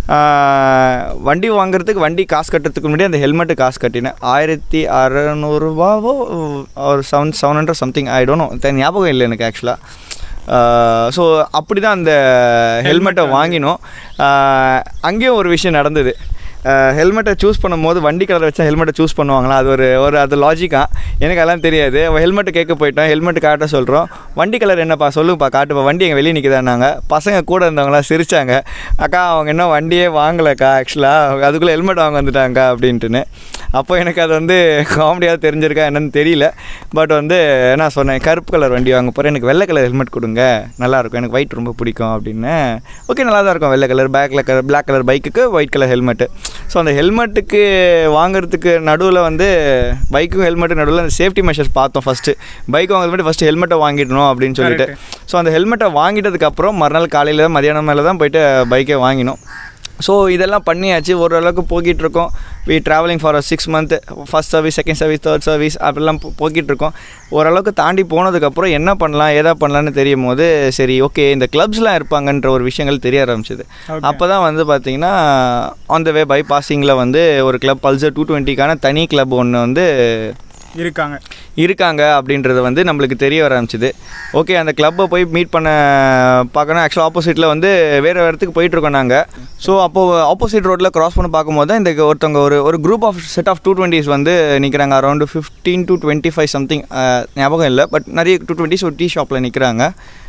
வண்டி வாங்குறதுக்கு வண்டி காசு கட்டுறதுக்கு முன்னாடி அந்த ஹெல்மெட்டு காசு கட்டினேன். ஆயிரத்தி அறநூறுபாவோ ஒரு seven seven hundred something I don't know, ஞாபகம் இல்லை எனக்கு ஆக்சுவலாக. ஸோ அப்படி தான் அந்த ஹெல்மெட்டை வாங்கினோம். அங்கேயும் ஒரு விஷயம் நடந்தது. ஹெல்மெட்டை சூஸ் பண்ணும்போது வண்டி கலர் வச்சா ஹெல்மெட்டை சூஸ் பண்ணுவாங்களா, அது ஒரு ஒரு அது லாஜிக்காக எனக்கு அதெல்லாம் தெரியாது. ஹெல்மெட்டு கேட்க போயிட்டோம், ஹெல்மெட்டு காட்ட சொல்கிறோம். வண்டி கலர் என்னப்பா சொல்லுங்கப்பா காட்டுப்பா, வண்டி எங்கள் வெளியே நிற்குதான்னாங்க. பசங்க கூட இருந்தவங்களாம் சிரித்தாங்க. அக்கா அவங்க இன்னும் வண்டியே வாங்கலைக்கா, ஆக்சுவலாக அதுக்குள்ளே ஹெல்மெட் வாங்க வந்துட்டாங்க அப்படின்ட்டுன்னு. அப்போ எனக்கு அது வந்து காமெடியாக தெரிஞ்சிருக்கா என்னன்னு தெரியல. பட் வந்து நான் சொன்னேன் கருப்பு கலர் வண்டி வாங்க போகிறேன், எனக்கு வெள்ளை கலர் ஹெல்மெட் கொடுங்க, நல்லாயிருக்கும், எனக்கு ஒயிட் ரொம்ப பிடிக்கும் அப்படின்னு. ஓகே, நல்லா தான் இருக்கும் வெள்ளை கலர், பேக்கில் கலர் பிளாக் கலர் பைக்குக்கு ஒயிட் கலர் ஹெல்மெட்டு. ஸோ அந்த ஹெல்மெட்டுக்கு வாங்குறதுக்கு நடுவில் வந்து பைக்கும் ஹெல்மெட்டு நடுவில் அந்த சேஃப்டி மெஷர்ஸ் பார்த்தோம். ஃபஸ்ட்டு பைக் வாங்குறது மட்டும் ஃபஸ்ட்டு ஹெல்மெட்டை வாங்கிடணும் அப்படின்னு சொல்லிட்டு. ஸோ அந்த ஹெல்மெட்டை வாங்கிட்டதுக்கப்புறம் மறுநாள் காலையில் தான் மதியானம் மேலே தான் போய்ட்டு பைக்கே வாங்கினோம். ஸோ இதெல்லாம் பண்ணியாச்சு, ஓரளவுக்கு போய்கிட்ருக்கோம். We travelling for a six month, first service, second service, third service அப்படிலாம் போய்கிட்ருக்கோம். ஓரளவுக்கு தாண்டி போனதுக்கப்புறம் என்ன பண்ணலாம் ஏதா பண்ணலான்னு தெரியும் போது சரி ஓகே இந்த கிளப்ஸ்லாம் இருப்பாங்கன்ற ஒரு விஷயங்கள் தெரிய ஆரம்பிச்சிது. அப்போ தான் வந்து பார்த்திங்கன்னா ஆன் த வே பை பாசிங்கில் வந்து ஒரு கிளப் பல்சர் டூ டுவெண்ட்டிக்கான தனி கிளப் ஒன்று வந்து இருக்காங்க இருக்காங்க அப்படின்றது வந்து நம்மளுக்கு தெரிய வர ஆரம்பிச்சிது. ஓகே, அந்த கிளப்பை போய் மீட் பண்ண பார்க்கணும். ஆக்சுவலாக ஆப்போசிட்டில் வந்து வேறு இடத்துக்கு போயிட்டுருக்கோம் நாங்கள். ஸோ அப்போது ஆப்போசிட் ரோட்டில் கிராஸ் பண்ணி பார்க்கும்போது தான் இந்த ஒருத்தவங்க ஒரு ஒரு group of set of two twenties வந்து நிற்கிறாங்க. Around fifteen to twenty five something ஞாபகம் இல்லை, பட் நிறைய டூ டுவெண்ட்டிஸ் ஒரு டீ ஷாப்பில் நிற்கிறாங்க.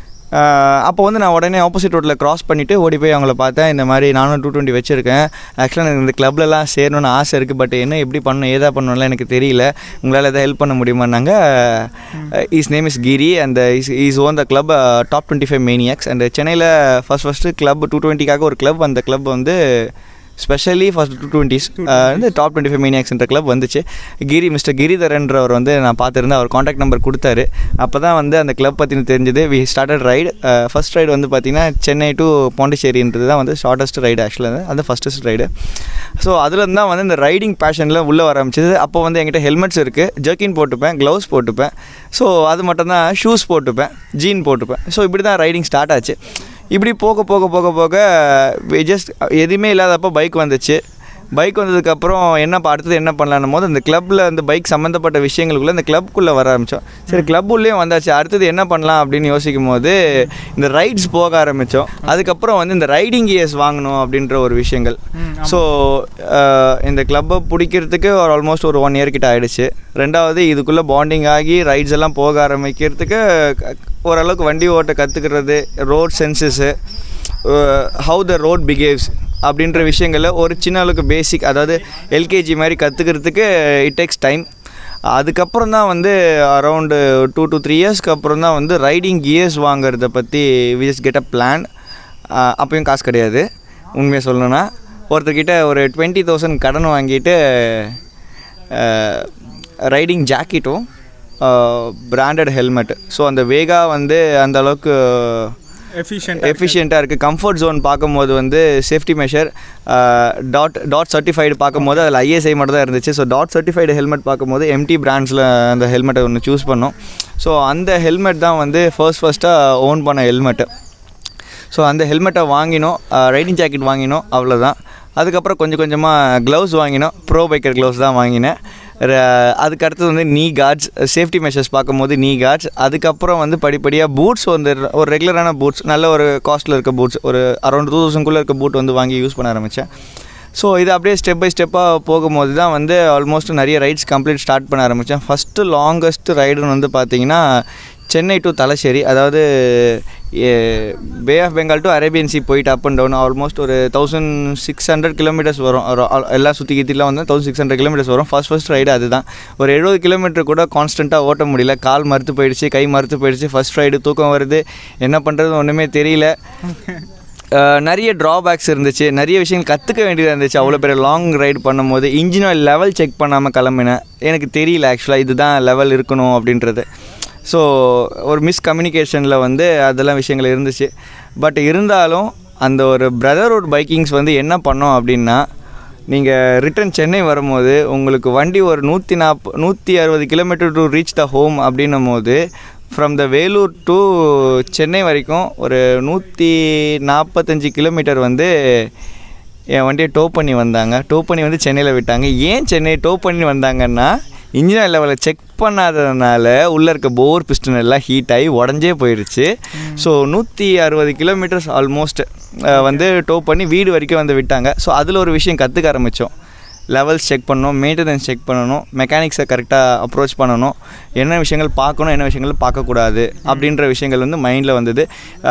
அப்போ வந்து நான் உடனே ஆப்போசிட் ரோட்டில் க்ராஸ் பண்ணிவிட்டு ஓடி போய் அவங்கள பார்த்தேன். இந்த மாதிரி நானும் டூ டுவெண்ட்டி வச்சுருக்கேன், ஆக்சுவலாக எனக்கு இந்த கிளப்லலாம் சேரணும்னு ஆசை இருக்குது, பட் என்ன எப்படி பண்ணணும் ஏதா பண்ணணும்லாம் எனக்கு தெரியல, உங்களால் எதாவது ஹெல்ப் பண்ண முடியுமான்னாங்க. Is name is Giri and is is own the club top twenty five maniacs. And சென்னையில் ஃபஸ்ட் ஃபஸ்ட்டு கிளப் டூ டுவெண்ட்டிக்காக ஒரு கிளப், அந்த கிளப் வந்து ஸ்பெஷலி ஃபஸ்ட் டூ டுவெண்ட்டிஸ் வந்து டாப் டுவெண்ட்டி ஃபைவ் மீனியாக்ஸ்ன்ற கிளப் வந்துச்சு. கிரி மிஸ்டர் கிரிதரன்றவர் வந்து நான் பார்த்துருந்தேன், அவர் காண்டாக்ட் நம்பர் கொடுத்தாரு. அப்போ தான் வந்து அந்த கிளப் பற்றின தெரிஞ்சது. We started ride. First ride வந்து பார்த்திங்கன்னா சென்னை டு பாண்டிச்சேரின்றது தான் வந்து ஷார்ட்டஸ்ட் ரைடு ஆக்சுவலாக, அது ஃபஸ்ட்டஸ்ட் ரைடு. ஸோ அதுலேருந்து தான் வந்து இந்த ரைடிங் பேஷனில் உள்ளே வர ஆரம்பிச்சிது. அப்போ வந்து என்கிட்ட ஹெல்மெட்ஸ் இருக்குது, ஜர்க்கின் போட்டுப்பேன், க்ளவுஸ் போட்டுப்பேன், ஸோ அது மட்டும்தான், ஷூஸ் போட்டுப்பேன், ஜீன் போட்டுப்பேன். ஸோ இப்படி தான் ரைடிங் ஸ்டார்ட் ஆச்சு. இப்படி போக போக போக போக ஜஸ்ட் எதுவுமே இல்லாதப்போ பைக் வந்துச்சு. பைக் வந்ததுக்கப்புறம் என்னப்பா அடுத்தது என்ன பண்ணலான்னும் போது அந்த கிளப்பில் அந்த பைக் சம்மந்தப்பட்ட விஷயங்களுக்குள்ளே இந்த கிளப்புக்குள்ளே வர ஆரம்பித்தோம். சரி கிளப் உள்ளேயும் வந்தாச்சு, அடுத்தது என்ன பண்ணலாம் அப்படின்னு யோசிக்கும் போது இந்த ரைட்ஸ் போக ஆரம்பித்தோம். அதுக்கப்புறம் வந்து இந்த ரைடிங் கியர்ஸ் வாங்கணும் அப்படின்ற ஒரு விஷயங்கள். ஸோ இந்த கிளப்பை பிடிக்கிறதுக்கு ஒரு ஆல்மோஸ்ட் ஒரு ஒன் இயர் கிட்ட ஆகிடுச்சு. ரெண்டாவது இதுக்குள்ளே பாண்டிங் ஆகி ரைட்ஸ் எல்லாம் போக ஆரம்பிக்கிறதுக்கு ஓரளவுக்கு வண்டி ஓட்ட கற்றுக்கிறது, road senses, how the road behaves அப்படின்ற விஷயங்களில் ஒரு சின்ன அளவுக்கு பேசிக், அதாவது எல்கேஜி மாதிரி கற்றுக்கிறதுக்கு இட் டேக்ஸ் டைம். அதுக்கப்புறம் தான் வந்து அரௌண்டு டூ டு த்ரீ இயர்ஸ்க்கு அப்புறம் தான் வந்து ரைடிங் கியர்ஸ் வாங்கிறத பற்றி we just get a plan. அப்போயும் காசு கிடையாது உண்மையாக சொல்லணுன்னா. ஒருத்தர்கிட்ட ஒரு டுவெண்ட்டி தௌசண்ட் கடன் வாங்கிட்டு ரைடிங் ஜாக்கெட்டும் பிராண்டட் ஹெல்மெட்டு. ஸோ அந்த வேகா வந்து அந்த அளவுக்கு எஃபிஷியன்ட் எஃபிஷியண்ட்டாக இருக்குது. கம்ஃபர்ட் ஜோன் பார்க்கும்போது வந்து safety measure DOT DOT certified பார்க்கும்போது அதில் ஐஎஸ்ஐ மட்டும் தான் இருந்துச்சு. ஸோ டாட் சர்டிஃபைடு ஹெல்மெட் பார்க்கும்போது எம்டி பிராண்ட்ஸில் அந்த ஹெல்மெட்டை ஒன்று சூஸ் பண்ணோம். ஸோ அந்த ஹெல்மெட் தான் வந்து ஃபர்ஸ்ட் ஃபர்ஸ்ட்டாக ஓன் பண்ண ஹெல்மெட்டு. ஸோ அந்த ஹெல்மெட்டை வாங்கினோம், ரைடிங் ஜாக்கெட் வாங்கினோம், அவ்வளோதான். அதுக்கப்புறம் கொஞ்சம் கொஞ்சமாக க்ளவுஸ் வாங்கினோம், ப்ரோ பைக்கர் க்ளவுஸ் தான் வாங்கினேன். அதுக்கு அடுத்தது வந்து நீ கார்ட்ஸ், சேஃப்டி மெஷர்ஸ் பார்க்கும்போது நீ கார்ட்ஸ். அதுக்கப்புறம் வந்து படிப்படியாக பூட்ஸ் வந்து ஒரு ரெகுலரான பூட்ஸ், நல்ல ஒரு காஸ்ட்டில் இருக்க பூட்ஸ், ஒரு அரௌண்ட் டூ தௌசண்ட்குள்ளே இருக்க பூட் வந்து வாங்கி யூஸ் பண்ண ஆரம்பித்தேன். ஸோ இது அப்படியே ஸ்டெப் பை ஸ்டெப்பாக போகும்போது தான் வந்து ஆல்மோஸ்ட் நிறைய ரைட்ஸ் கம்ப்ளீட் ஸ்டார்ட் பண்ண ஆரம்பித்தேன். ஃபஸ்ட்டு லாங்கஸ்ட் ரைடுன்னு வந்து பார்த்திங்கன்னா சென்னை டு தலச்சேரி, அதாவது Bay of Bengal to Arabian Sea போயிட்டு அப் அண்ட் டவுன் ஆல்மோஸ்ட் ஒரு தௌசண்ட் சிக்ஸ் ஹண்ட்ரட் கிலோமீட்டர்ஸ் வரும். எல்லாம் சுற்றி கித்திலாம் வந்து தௌசண்ட் சிக்ஸ் ஹண்ட்ரட் கிலோமீட்டர்ஸ் வரும். ஃபஸ்ட் ஃபஸ்ட் ரைடு அதுதான். ஒரு எழுபது கிலோமீட்டர் கூட கான்ஸ்டண்ட்டாக ஓட்ட முடியல, கால் மறுத்து போயிடுச்சு, கை மறுத்து போயிடுச்சு. ஃபஸ்ட் ரைடு தூக்கம் வருது, என்ன பண்ணுறது ஒன்றுமே தெரியல. நிறைய ட்ராபேக்ஸ் இருந்துச்சு, நிறைய விஷயங்கள் கற்றுக்க வேண்டியதாக இருந்துச்சு. அவ்வளோ பெரிய லாங் ரைடு பண்ணும்போது இன்ஜின் ஆயில் லெவல் செக் பண்ணாமல் கிளம்பினேன். எனக்கு தெரியல ஆக்சுவலாக இதுதான் லெவல் இருக்கணும் அப்படின்றது. ஸோ ஒரு மிஸ்கம்யூனிகேஷனில் வந்து அதெல்லாம் விஷயங்கள் இருந்துச்சு. பட் இருந்தாலும் அந்த ஒரு பிரதர்ஹுட் பைக்கிங்ஸ் வந்து என்ன பண்ணோம் அப்படின்னா, நீங்கள் ரிட்டன் சென்னை வரும்போது உங்களுக்கு வண்டி ஒரு நூற்றி நாற்ப நூற்றி அறுபது kilometre to reach the home அப்படின்னும் போது from the Vellore to Chennai வரைக்கும் ஒரு நூற்றி நாற்பத்தஞ்சு கிலோமீட்டர் வந்து என் வண்டியை டோ பண்ணி வந்தாங்க. டோ பண்ணி வந்து சென்னையில் விட்டாங்க. ஏன் சென்னை டோ பண்ணி வந்தாங்கன்னா, இன்ஜின் ஆயில் லெவலில் செக் பண்ணாததுனால உள்ளே இருக்க போர் பிஸ்டன் எல்லாம் ஹீட் ஆகி உடஞ்சே போயிடுச்சு. ஸோ நூற்றி அறுபது கிலோமீட்டர்ஸ் ஆல்மோஸ்ட் வந்து டோ பண்ணி வீடு வரைக்கும் வந்து விட்டாங்க. ஸோ அதில் ஒரு விஷயம் கற்றுக்க ஆரம்பித்தோம். லெவல்ஸ் செக் பண்ணணும், மெயின்டெனன்ஸ் செக் பண்ணணும், மெக்கானிக்ஸை கரெக்டாக அப்ரோச் பண்ணணும், என்ன விஷயங்கள் பார்க்கணும், என்ன விஷயங்கள் பார்க்கக்கூடாது அப்படின்ற விஷயங்கள் வந்து மைண்டில் வந்தது.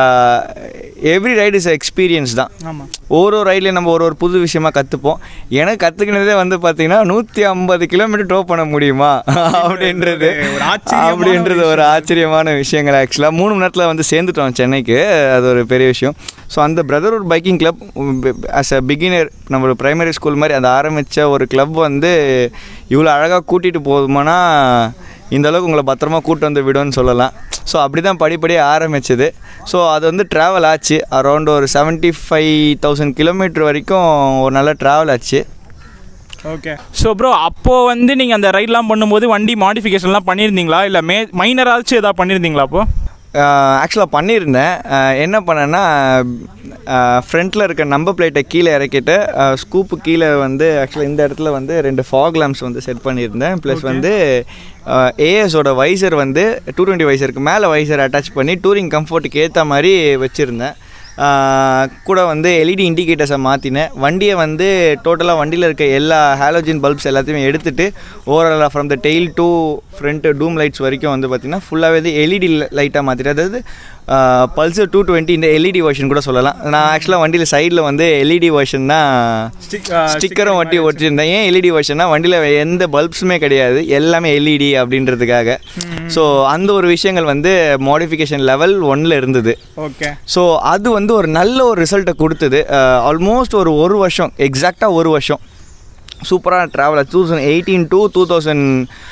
எவ்ரி ரைடு இஸ் எக்ஸ்பீரியன்ஸ் தான். ஒரு ஒரு ரைட்லேயும் நம்ம ஒரு ஒரு புது விஷயமாக கற்றுப்போம். எனக்கு கற்றுக்கினதே வந்து பார்த்திங்கன்னா நூற்றி ஐம்பது கிலோமீட்டர் டோ பண்ண முடியுமா அப்படின்றது அப்படின்றது ஒரு ஆச்சரியமான விஷயங்கள். ஆக்சுவலாக மூணு மணி நேரத்தில் வந்து சேர்ந்துட்டோம் சென்னைக்கு, அது ஒரு பெரிய விஷயம். ஸோ அந்த brotherhood biking club as a beginner, நம்மளோட ப்ரைமரி ஸ்கூல் மாதிரி அதை ஆரம்பித்த ஒரு கிளப் வந்து இவ்வளோ அழகாக கூட்டிகிட்டு போகுமானா இந்தளவுக்கு உங்களை பத்திரமா கூட்டு வந்து விடுன்னு சொல்லலாம். ஸோ அப்படி தான் படிப்படியாக ஆரம்பிச்சது. ஸோ அது வந்து ட்ராவல் ஆச்சு, அரௌண்ட் ஒரு செவன்ட்டி ஃபைவ் தௌசண்ட் கிலோமீட்டர் வரைக்கும் ஒரு நல்ல ட்ராவல் ஆச்சு. ஓகே. ஸோ ப்ரோ, அப்போது வந்து நீங்கள் அந்த ரைட்லாம் பண்ணும்போது வண்டி மாடிஃபிகேஷன்லாம் பண்ணியிருந்தீங்களா, இல்லை மே மைனராச்சும் எதாவது பண்ணியிருந்தீங்களா? அப்போது ஆக்சுவலாக பண்ணியிருந்தேன். என்ன பண்ணேன்னா, ஃப்ரண்ட்டில் இருக்க நம்பர் பிளேட்டை கீழே இறக்கிட்டு ஸ்கூப்பு கீழே வந்து ஆக்சுவலாக இந்த இடத்துல வந்து ரெண்டு ஃபாக் லேம்ப்ஸ் வந்து செட் பண்ணியிருந்தேன். ப்ளஸ் வந்து ஏஎஸோட வைசர் வந்து டூ டுவெண்ட்டி வைசருக்கு மேலே வைசர் அட்டாச் பண்ணி டூரிங் கம்ஃபர்ட்டுக்கு ஏற்ற மாதிரி வச்சுருந்தேன். கூட வந்து எல்இடி இண்டிகேட்டர்ஸை மாற்றினேன். வண்டியை வந்து டோட்டலாக வண்டியில் இருக்க எல்லா ஹாலோஜின் பல்ப்ஸ் எல்லாத்தையுமே எடுத்துகிட்டு ஓவராலாக from the tail to front dome lights வரைக்கும் வந்து பார்த்திங்கன்னா ஃபுல்லாகவே வந்து எல்இடி லைட்டாக மாற்றிட்டேன். அதாவது பல்சர் டூ டுவெண்ட்டி இந்த எல்இடி வெர்ஷன் கூட சொல்லலாம். நான் ஆக்சுவலாக வண்டியில் சைடில் வந்து எல்இடி வெர்ஷன் தான் ஸ்டிக்கரும் ஒட்டி ஒட்டியிருந்தேன். ஏன் எல்இடி வெர்ஷன்னா, வண்டியில் எந்த பல்ப்ஸுமே கிடையாது, எல்லாமே எல்இடி அப்படின்றதுக்காக. ஸோ அந்த ஒரு விஷயங்கள் வந்து மாடிஃபிகேஷன் லெவல் ஒன்னில் இருந்தது. ஓகே. ஸோ அது வந்து ஒரு நல்ல ஒரு ரிசல்ட்டை கொடுத்தது. ஆல்மோஸ்ட் ஒரு ஒரு வருஷம், எக்ஸாக்டாக ஒரு வருஷம் சூப்பரான travel. Two thousand eighteen to two thousand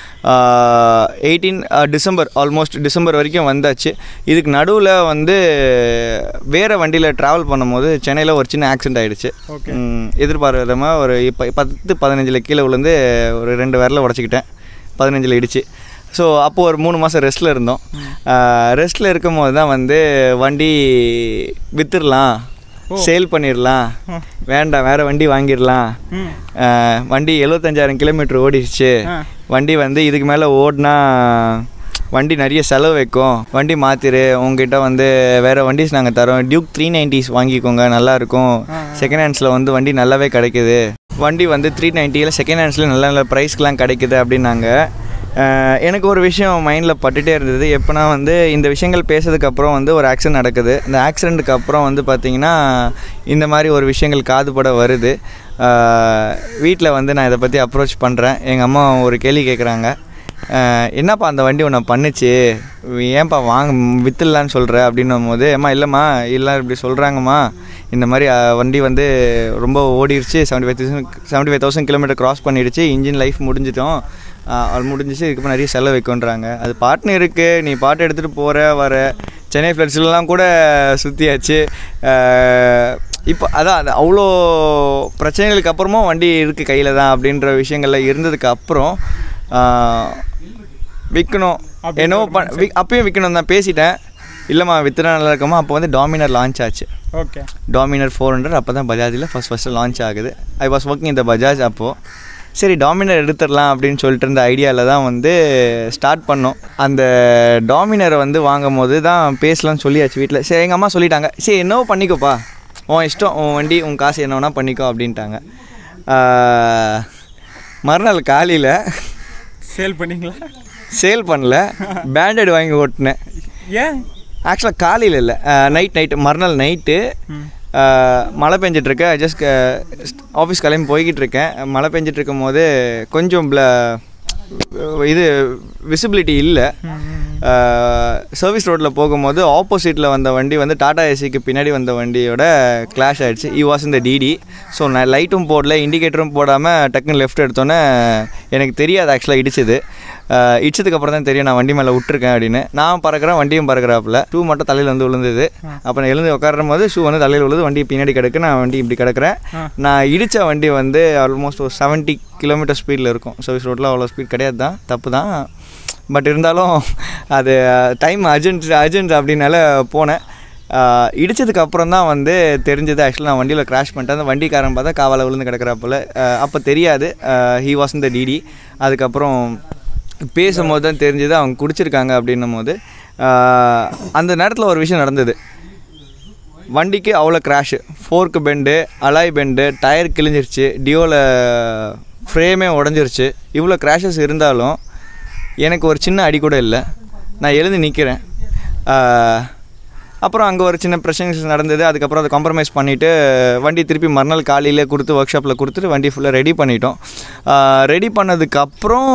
eighteen December, almost December வரைக்கும் வந்தாச்சு. இதுக்கு நடுவில் வந்து வேறு வண்டியில் ட்ராவல் பண்ணும்போது சென்னையில் ஒரு சின்ன ஆக்சிடென்ட் ஆகிடுச்சு. எதிர்பாராதமாக ஒரு இப்போ பத்து பதினஞ்சில் கீழே விழுந்து ஒரு ரெண்டு விரல உடச்சிக்கிட்டேன், பதினஞ்சில் இடிச்சு. ஸோ அப்போது ஒரு மூணு மாதம் ரெஸ்ட்டில் இருந்தோம். ரெஸ்ட்டில் இருக்கும் போது தான் வந்து வண்டி விற்றுடலாம், சேல் பண்ணிடலாம், வேண்டாம் வேறு வண்டி வாங்கிடலாம், வண்டி எழுபத்தஞ்சாயிரம் கிலோமீட்டர் ஓடிடுச்சு, வண்டி வந்து இதுக்கு மேலே ஓடினா வண்டி நிறைய செலவு வைக்கும், வண்டி மாற்றிரு, உங்ககிட்ட வந்து வேறு வண்டிஸ் நாங்கள் தரோம், டியூக் த்ரீ நைன்ட்டிஸ் வாங்கிக்கோங்க, நல்லாயிருக்கும், செகண்ட் ஹேண்ட்ஸில் வந்து வண்டி நல்லாவே கிடைக்குது, வண்டி வந்து த்ரீ நைன்ட்டியில் செகண்ட் ஹேண்ட்ஸில் நல்ல நல்ல ப்ரைஸ்க்கெலாம் கிடைக்குது அப்படின்னாங்க. எனக்கு ஒரு விஷயம் மைண்டில் பட்டுகிட்டே இருந்தது. எப்போனா வந்து இந்த விஷயங்கள் பேசுறதுக்கப்புறம் வந்து ஒரு ஆக்சிடென்ட் நடக்குது. இந்த ஆக்சிடெண்ட்டுக்கு அப்புறம் வந்து பார்த்திங்கன்னா இந்த மாதிரி ஒரு விஷயங்கள் காதுபட வருது. வீட்டில் வந்து நான் இதை பற்றி அப்ரோச் பண்ணுறேன். எங்கள் அம்மா ஒரு கேள்வி கேட்குறாங்க, என்னப்பா அந்த வண்டி ஒன்று பண்ணுச்சு, ஏன்ப்பா வாங்க விற்றுலான்னு சொல்கிற அப்படின்னும் போது, அம்மா இல்லைம்மா இல்லை இப்படி சொல்கிறாங்கம்மா, இந்த மாதிரி வண்டி வந்து ரொம்ப ஓடிடுச்சு, seventy five thousand seventy five thousand kilometre cross பண்ணிடுச்சு, இன்ஜின் லைஃப் முடிஞ்சிட்டோம், அது முடிஞ்சிச்சு, இதுக்கப்புறம் நிறைய செலவு வைக்கோன்றாங்க. அது பாட்டுன்னு இருக்குது, நீ பாட்டு எடுத்துகிட்டு போகிற வர, சென்னை ஃப்ளட்ஸ்லாம் கூட சுற்றியாச்சு. இப்போ அதான் அவ்வளோ பிரச்சனைகளுக்கு அப்புறமும் வண்டி இருக்குது கையில் தான் அப்படின்ற விஷயங்கள்ல இருந்ததுக்கு அப்புறம் விற்கணும் என்னவோ ப வி அப்பயும் விற்கணும் தான் பேசிட்டேன். இல்லைம்மா வித்துனா நல்லா இருக்குமா. அப்போ வந்து டாமினர் லான்ச் ஆச்சு. ஓகே, டாமினர் ஃபோர் ஹண்ட்ரட் அப்போ தான் பஜாஜில் ஃபஸ்ட் ஃபஸ்ட்டு லான்ச் ஆகுது. ஐ வாஸ் ஒர்க்கிங் இந்த பஜாஜ். அப்போது சரி டாமினர் எடுத்துடலாம் அப்படின்னு சொல்லிட்டு இருந்த ஐடியாவில் தான் வந்து ஸ்டார்ட் பண்ணோம். அந்த டாமினரை வந்து வாங்கும் போது தான் பேசலாம்னு சொல்லியாச்சு வீட்டில். சரி எங்கள் அம்மா சொல்லிட்டாங்க, சரி என்னவோ பண்ணிக்கோப்பா, உன் இஷ்டம், உன் வண்டி உன் காசு என்ன வேணால் பண்ணிக்கோ அப்படின்ட்டாங்க. மறுநாள் காலையில் சேல் பண்ணிங்களா? சேல் பண்ணல, பேண்டட் வாங்கி ஓட்டினேன். ஏன்? ஆக்சுவலாக காலையில் இல்லை, நைட் நைட்டு மறுநாள் நைட்டு மழை பெஞ்சிட்ருக்கேன். ஜஸ்ட் ஆஃபீஸ் கிளம்பி போய்கிட்டு இருக்கேன். மழை பெஞ்சிட்டு இருக்கும் போது கொஞ்சம் ப்ள இது விசிபிலிட்டி இல்லை. சர்வீஸ் ரோட்டில் போகும்போது ஆப்போசிட்டில் வந்த வண்டி வந்து டாடா ஏசிக்கு பின்னாடி வந்த வண்டியோட கிளாஷ் ஆகிடுச்சு. இ வாஸ் இந்த டிடி. ஸோ நான் லைட்டும் போடல, இண்டிகேட்டரும் போடாமல் டக்குன்னு லெஃப்ட் எடுத்தோன்னே எனக்கு தெரியாது ஆக்சுவலாக இடிச்சது. இடிச்சதுக்கப்புறம் தான் தெரியும் நான் வண்டி மேலே விட்டுருக்கேன் அப்படின்னு. நான் பறக்கிறேன், வண்டியும் பறக்கிறாப்புல. ஷூ மட்டும் தலையில் வந்து விழுந்தது. அப்போ நான் எழுந்து உட்காரும் போது ஷூ வந்து தலையில் விழுது, வண்டி பின்னாடி கிடக்கு, நான் வண்டி இப்படி கிடக்கிறேன். நான் இடித்த வண்டி வந்து ஆல்மோஸ்ட் ஒரு செவன்ட்டி கிலோமீட்டர் ஸ்பீடில் இருக்கும். சர்வீஸ் ரோட்டில் அவ்வளோ ஸ்பீட் கிடையாது தான், தப்பு தான். பட் இருந்தாலும் அது டைம் அர்ஜென்ட் அர்ஜென்ட் அப்படின்னால போனேன். இடித்ததுக்கு அப்புறம் தான் வந்து தெரிஞ்சது ஆக்சுவலாக நான் வண்டியில் கிராஷ் பண்ணிட்டேன். அந்த வண்டிக்காரன் பார்த்தா காவால் விழுந்து கிடக்கிறப்பல. அப்போ தெரியாது ஹீ வாஸ் இந்த டிடி. அதுக்கப்புறம் பேசும்போது தான் தெரிஞ்சது அவங்க குடிச்சிருக்காங்க அப்படின்னும் போது. அந்த நேரத்தில் ஒரு விஷயம் நடந்தது. வண்டிக்கு அவ்வளோ crash, fork bend, alloy bend, tyre கிழிஞ்சிருச்சு, டியோவில் ஃப்ரேமே உடஞ்சிருச்சு. இவ்வளோ கிராஷஸ் இருந்தாலும் எனக்கு ஒரு சின்ன அடி கூட இல்லை. நான் எழுந்து நிற்கிறேன். அப்புறம் அங்கே ஒரு சின்ன பிரச்சனை நடந்தது. அதுக்கப்புறம் அதை காம்ப்ரமைஸ் பண்ணிவிட்டு வண்டி திருப்பி மறுநாள் காலையிலே கொடுத்து ஒர்க் ஷாப்பில் கொடுத்துட்டு வண்டி ஃபுல்லாக ரெடி பண்ணிட்டோம். ரெடி பண்ணதுக்கப்புறம்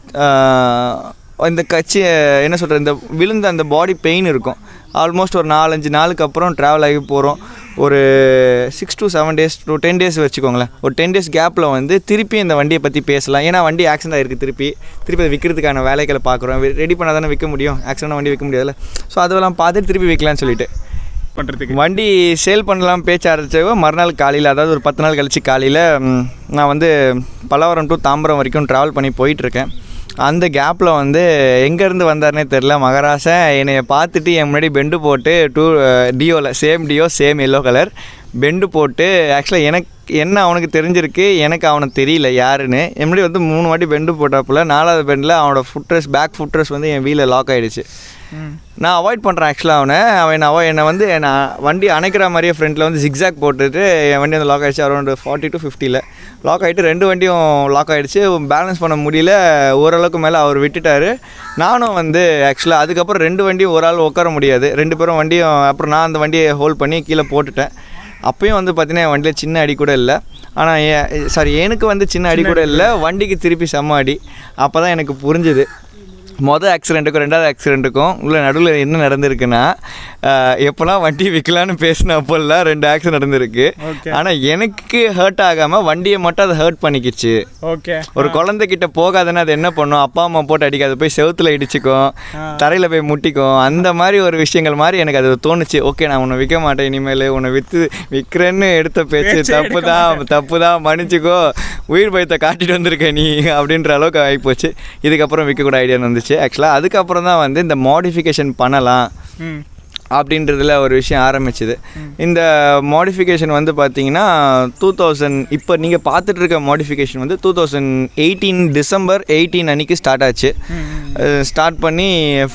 இந்த கட்சி என்ன சொல்கிறது, இந்த விழுந்த அந்த பாடி பெயின் இருக்கும். ஆல்மோஸ்ட் ஒரு நாலஞ்சு நாளுக்கு அப்புறம் ட்ராவல் ஆகி போகிறோம். ஒரு six to seven days to ten days வச்சுக்கோங்களேன். ஒரு டென் டேஸ் கேப்பில் வந்து திருப்பி இந்த வண்டியை பற்றி பேசலாம். ஏன்னா வண்டி ஆக்சிடென்ட் ஆகிருக்கு, திருப்பி திருப்பி அதை விற்கிறதுக்கான வேலைகளை பார்க்குறோம். ரெடி பண்ணால் தானே விற்க முடியும், ஆக்சிடென்ட் வண்டி விற்க முடியாதுல்ல. ஸோ அதெல்லாம் பார்த்துட்டு திருப்பி விற்கலான்னு சொல்லிட்டு பண்ணுறதுக்கு வண்டி சேல் பண்ணலாம் பேச்சு ஆரம்பிச்சவோ மறுநாள் காலையில், அதாவது ஒரு பத்து நாள் கழிச்சு காலையில் நான் வந்து பல்லவரம் டு தாம்பரம் வரைக்கும் ட்ராவல் பண்ணி போயிட்டுருக்கேன். அந்த கேப்பில் வந்து எங்கேருந்து வந்தார்னே தெரில, மகராசன் என்னையை பார்த்துட்டு என் முன்னாடி பெண்டு போட்டு டூ டியோவில் same Dio same yellow colour bend போட்டு, ஆக்சுவலாக எனக்கு என்ன அவனுக்கு தெரிஞ்சிருக்கு, எனக்கு அவனுக்கு தெரியல யாருன்னு. என் முன்னாடி வந்து மூணு வாட்டி பெண்டு போட்டாப்புல. நாலாவது பெண்டில் அவனோட ஃபுட்ரஸ் பேக் ஃபுட்ரஸ் வந்து என் வீலில் லாக் ஆகிடுச்சு. நான் அவாய்ட் பண்ணுறேன் ஆக்சுவலாக அவனை. அவன் அவன் என்னை வந்து நான் வண்டி அணைக்கிற மாதிரியே ஃப்ரண்ட்டில் வந்து ஜிக்ஸாக் போட்டுட்டு என் வண்டி வந்து லாக் ஆகிடுச்சு. அரௌண்ட் ஃபார்ட்டி டு ஃபிஃப்டியில் லாக் ஆகிட்டு ரெண்டு வண்டியும் லாக் ஆகிடுச்சு. பேலன்ஸ் பண்ண முடியல, ஓரளவுக்கு மேலே அவர் விட்டுட்டார். நானும் வந்து ஆக்சுவலாக அதுக்கப்புறம் ரெண்டு வண்டியும் ஒரு ஆள் உட்கார முடியாது, ரெண்டு பேரும் வண்டியும். அப்புறம் நான் அந்த வண்டியை ஹோல்ட் பண்ணி கீழே போட்டுட்டேன். அப்பயும் வந்து பார்த்தீங்கன்னா என் வண்டியில் சின்ன அடி கூட இல்லை. ஆனால் ஏன் சாரி எனக்கு வந்து சின்ன அடி கூட இல்லை, வண்டிக்கு திருப்பி செம்ம அடி. அப்போ தான் எனக்கு புரிஞ்சுது மொதல் ஆக்சிடெண்ட்டுக்கும் ரெண்டாவது ஆக்சிடெண்ட்டுக்கும் உள்ள நடுவில் என்ன நடந்திருக்குன்னா, எப்போல்லாம் வண்டி விற்கலான்னு பேசின அப்போல்லாம் ரெண்டு ஆக்சிடென்ட் நடந்திருக்கு. ஆனால் எனக்கு ஹர்ட் ஆகாமல் வண்டியை மட்டும் அதை ஹர்ட் பண்ணிக்கிச்சு. ஓகே, ஒரு குழந்தைகிட்ட போகாதுன்னா அது என்ன பண்ணும், அப்பா அம்மா போட்டு அடிக்காது, போய் செவுத்தில் இடிச்சிக்கும், தரையில் போய் முட்டிக்கும். அந்த மாதிரி ஒரு விஷயங்கள் மாதிரி எனக்கு அது தோணுச்சு. ஓகே, நான் உன்னை விற்க மாட்டேன் இனிமேல், உன்னை விற்று விற்கிறேன்னு எடுத்த பேச்சு தப்பு தான் தப்பு தான் மன்னிச்சிக்கோ, உயிர் பயத்தை காட்டிட்டு வந்திருக்க நீ அப்படின்ற அளவுக்கு ஆகிப்போச்சு. இதுக்கப்புறம் விற்கக்கூட ஐடியா வந்துச்சு. ஆக்சுவலாக அதுக்கப்புறம் தான் வந்து இந்த மாடிஃபிகேஷன் பண்ணலாம் அப்படின்றதுல ஒரு விஷயம் ஆரம்பிச்சுது. இந்த மாடிஃபிகேஷன் வந்து பார்த்தீங்கன்னா டூ தௌசண்ட் இப்போ நீங்கள் பார்த்துட்டு இருக்க மாடிஃபிகேஷன் வந்து two thousand eighteen December eighteen அன்றைக்கி ஸ்டார்ட் ஆச்சு. ஸ்டார்ட் பண்ணி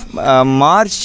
மார்ச்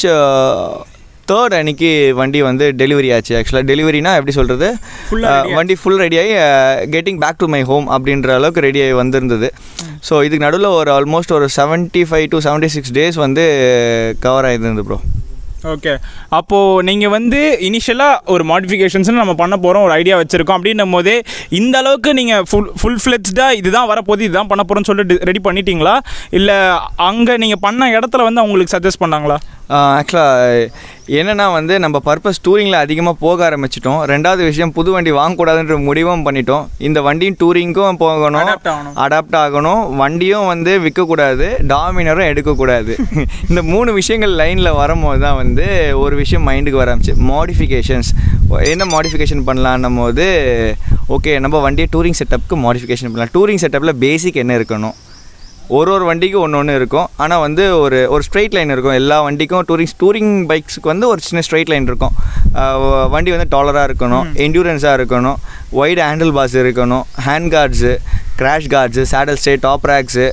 தேர்ட் அன்றைக்கி வண்டி வந்து டெலிவரி ஆச்சு. ஆக்சுவலாக டெலிவரினா எப்படி சொல்கிறது, வண்டி ஃபுல் ரெடியாகி getting back to my home அப்படின்ற அளவுக்கு ரெடியாகி வந்திருந்தது. ஸோ இதுக்கு நடுவில் ஒரு ஆல்மோஸ்ட் ஒரு seventy five to seventy six days வந்து கவர் ஆகிருந்தது ப்ரோ. ஓகே, அப்போது நீங்கள் வந்து இனிஷியலாக ஒரு மாடிஃபிகேஷன்ஸ் நம்ம பண்ண போகிறோம், ஒரு ஐடியா வச்சுருக்கோம் அப்படின்னும் போதே இந்த அளவுக்கு நீங்கள் ஃபுல் ஃபுல் ஃப்ளெட்ஜ்டாக இதுதான் வரப்போகுது, இதுதான் பண்ண போகிறோன்னு சொல்லிட்டு ரெடி பண்ணிட்டீங்களா, இல்லை அங்கே நீங்கள் பண்ண இடத்துல வந்து அவங்களுக்கு சஜஸ்ட் பண்ணாங்களா? ஆக்சுவலாக என்னென்னா வந்து நம்ம பர்பஸ் டூரிங்கில் அதிகமாக போக ஆரம்பிச்சிட்டோம். ரெண்டாவது விஷயம் புது வண்டி வாங்கக்கூடாதுன்ற முடிவும் பண்ணிட்டோம். இந்த வண்டியும் டூரிங்க்கும் போகணும், அடாப்ட் ஆகணும், வண்டியும் வந்து விற்கக்கூடாது, டாமினரும் எடுக்கக்கூடாது. இந்த மூணு விஷயங்கள் லைனில் வரும்போது தான் வந்து ஒரு விஷயம் மைண்டுக்கு வர ஆரம்பிச்சு, மாடிஃபிகேஷன்ஸ். என்ன மாடிஃபிகேஷன் பண்ணலான்னும் போது ஓகே நம்ம வண்டியை டூரிங் செட்டப்புக்கு மாடிஃபிகேஷன் பண்ணலாம். டூரிங் செட்டப்பில் பேசிக் என்ன இருக்கணும், ஒரு ஒரு வண்டிக்கு ஒன்று ஒன்று இருக்கும். ஆனால் வந்து ஒரு ஒரு ஸ்ட்ரெயிட் லைன் இருக்கும் எல்லா வண்டிக்கும். டூரிங் டூரிங் பைக்ஸுக்கு வந்து ஒரு சின்ன ஸ்ட்ரெயிட் லைன் இருக்கும். வண்டி வந்து டாலராக இருக்கணும், என்டூரன்ஸாக இருக்கணும், ஒய்டு ஹேண்டில் பாஸ் இருக்கணும், hand guards, crash guards, saddle stay, top racks,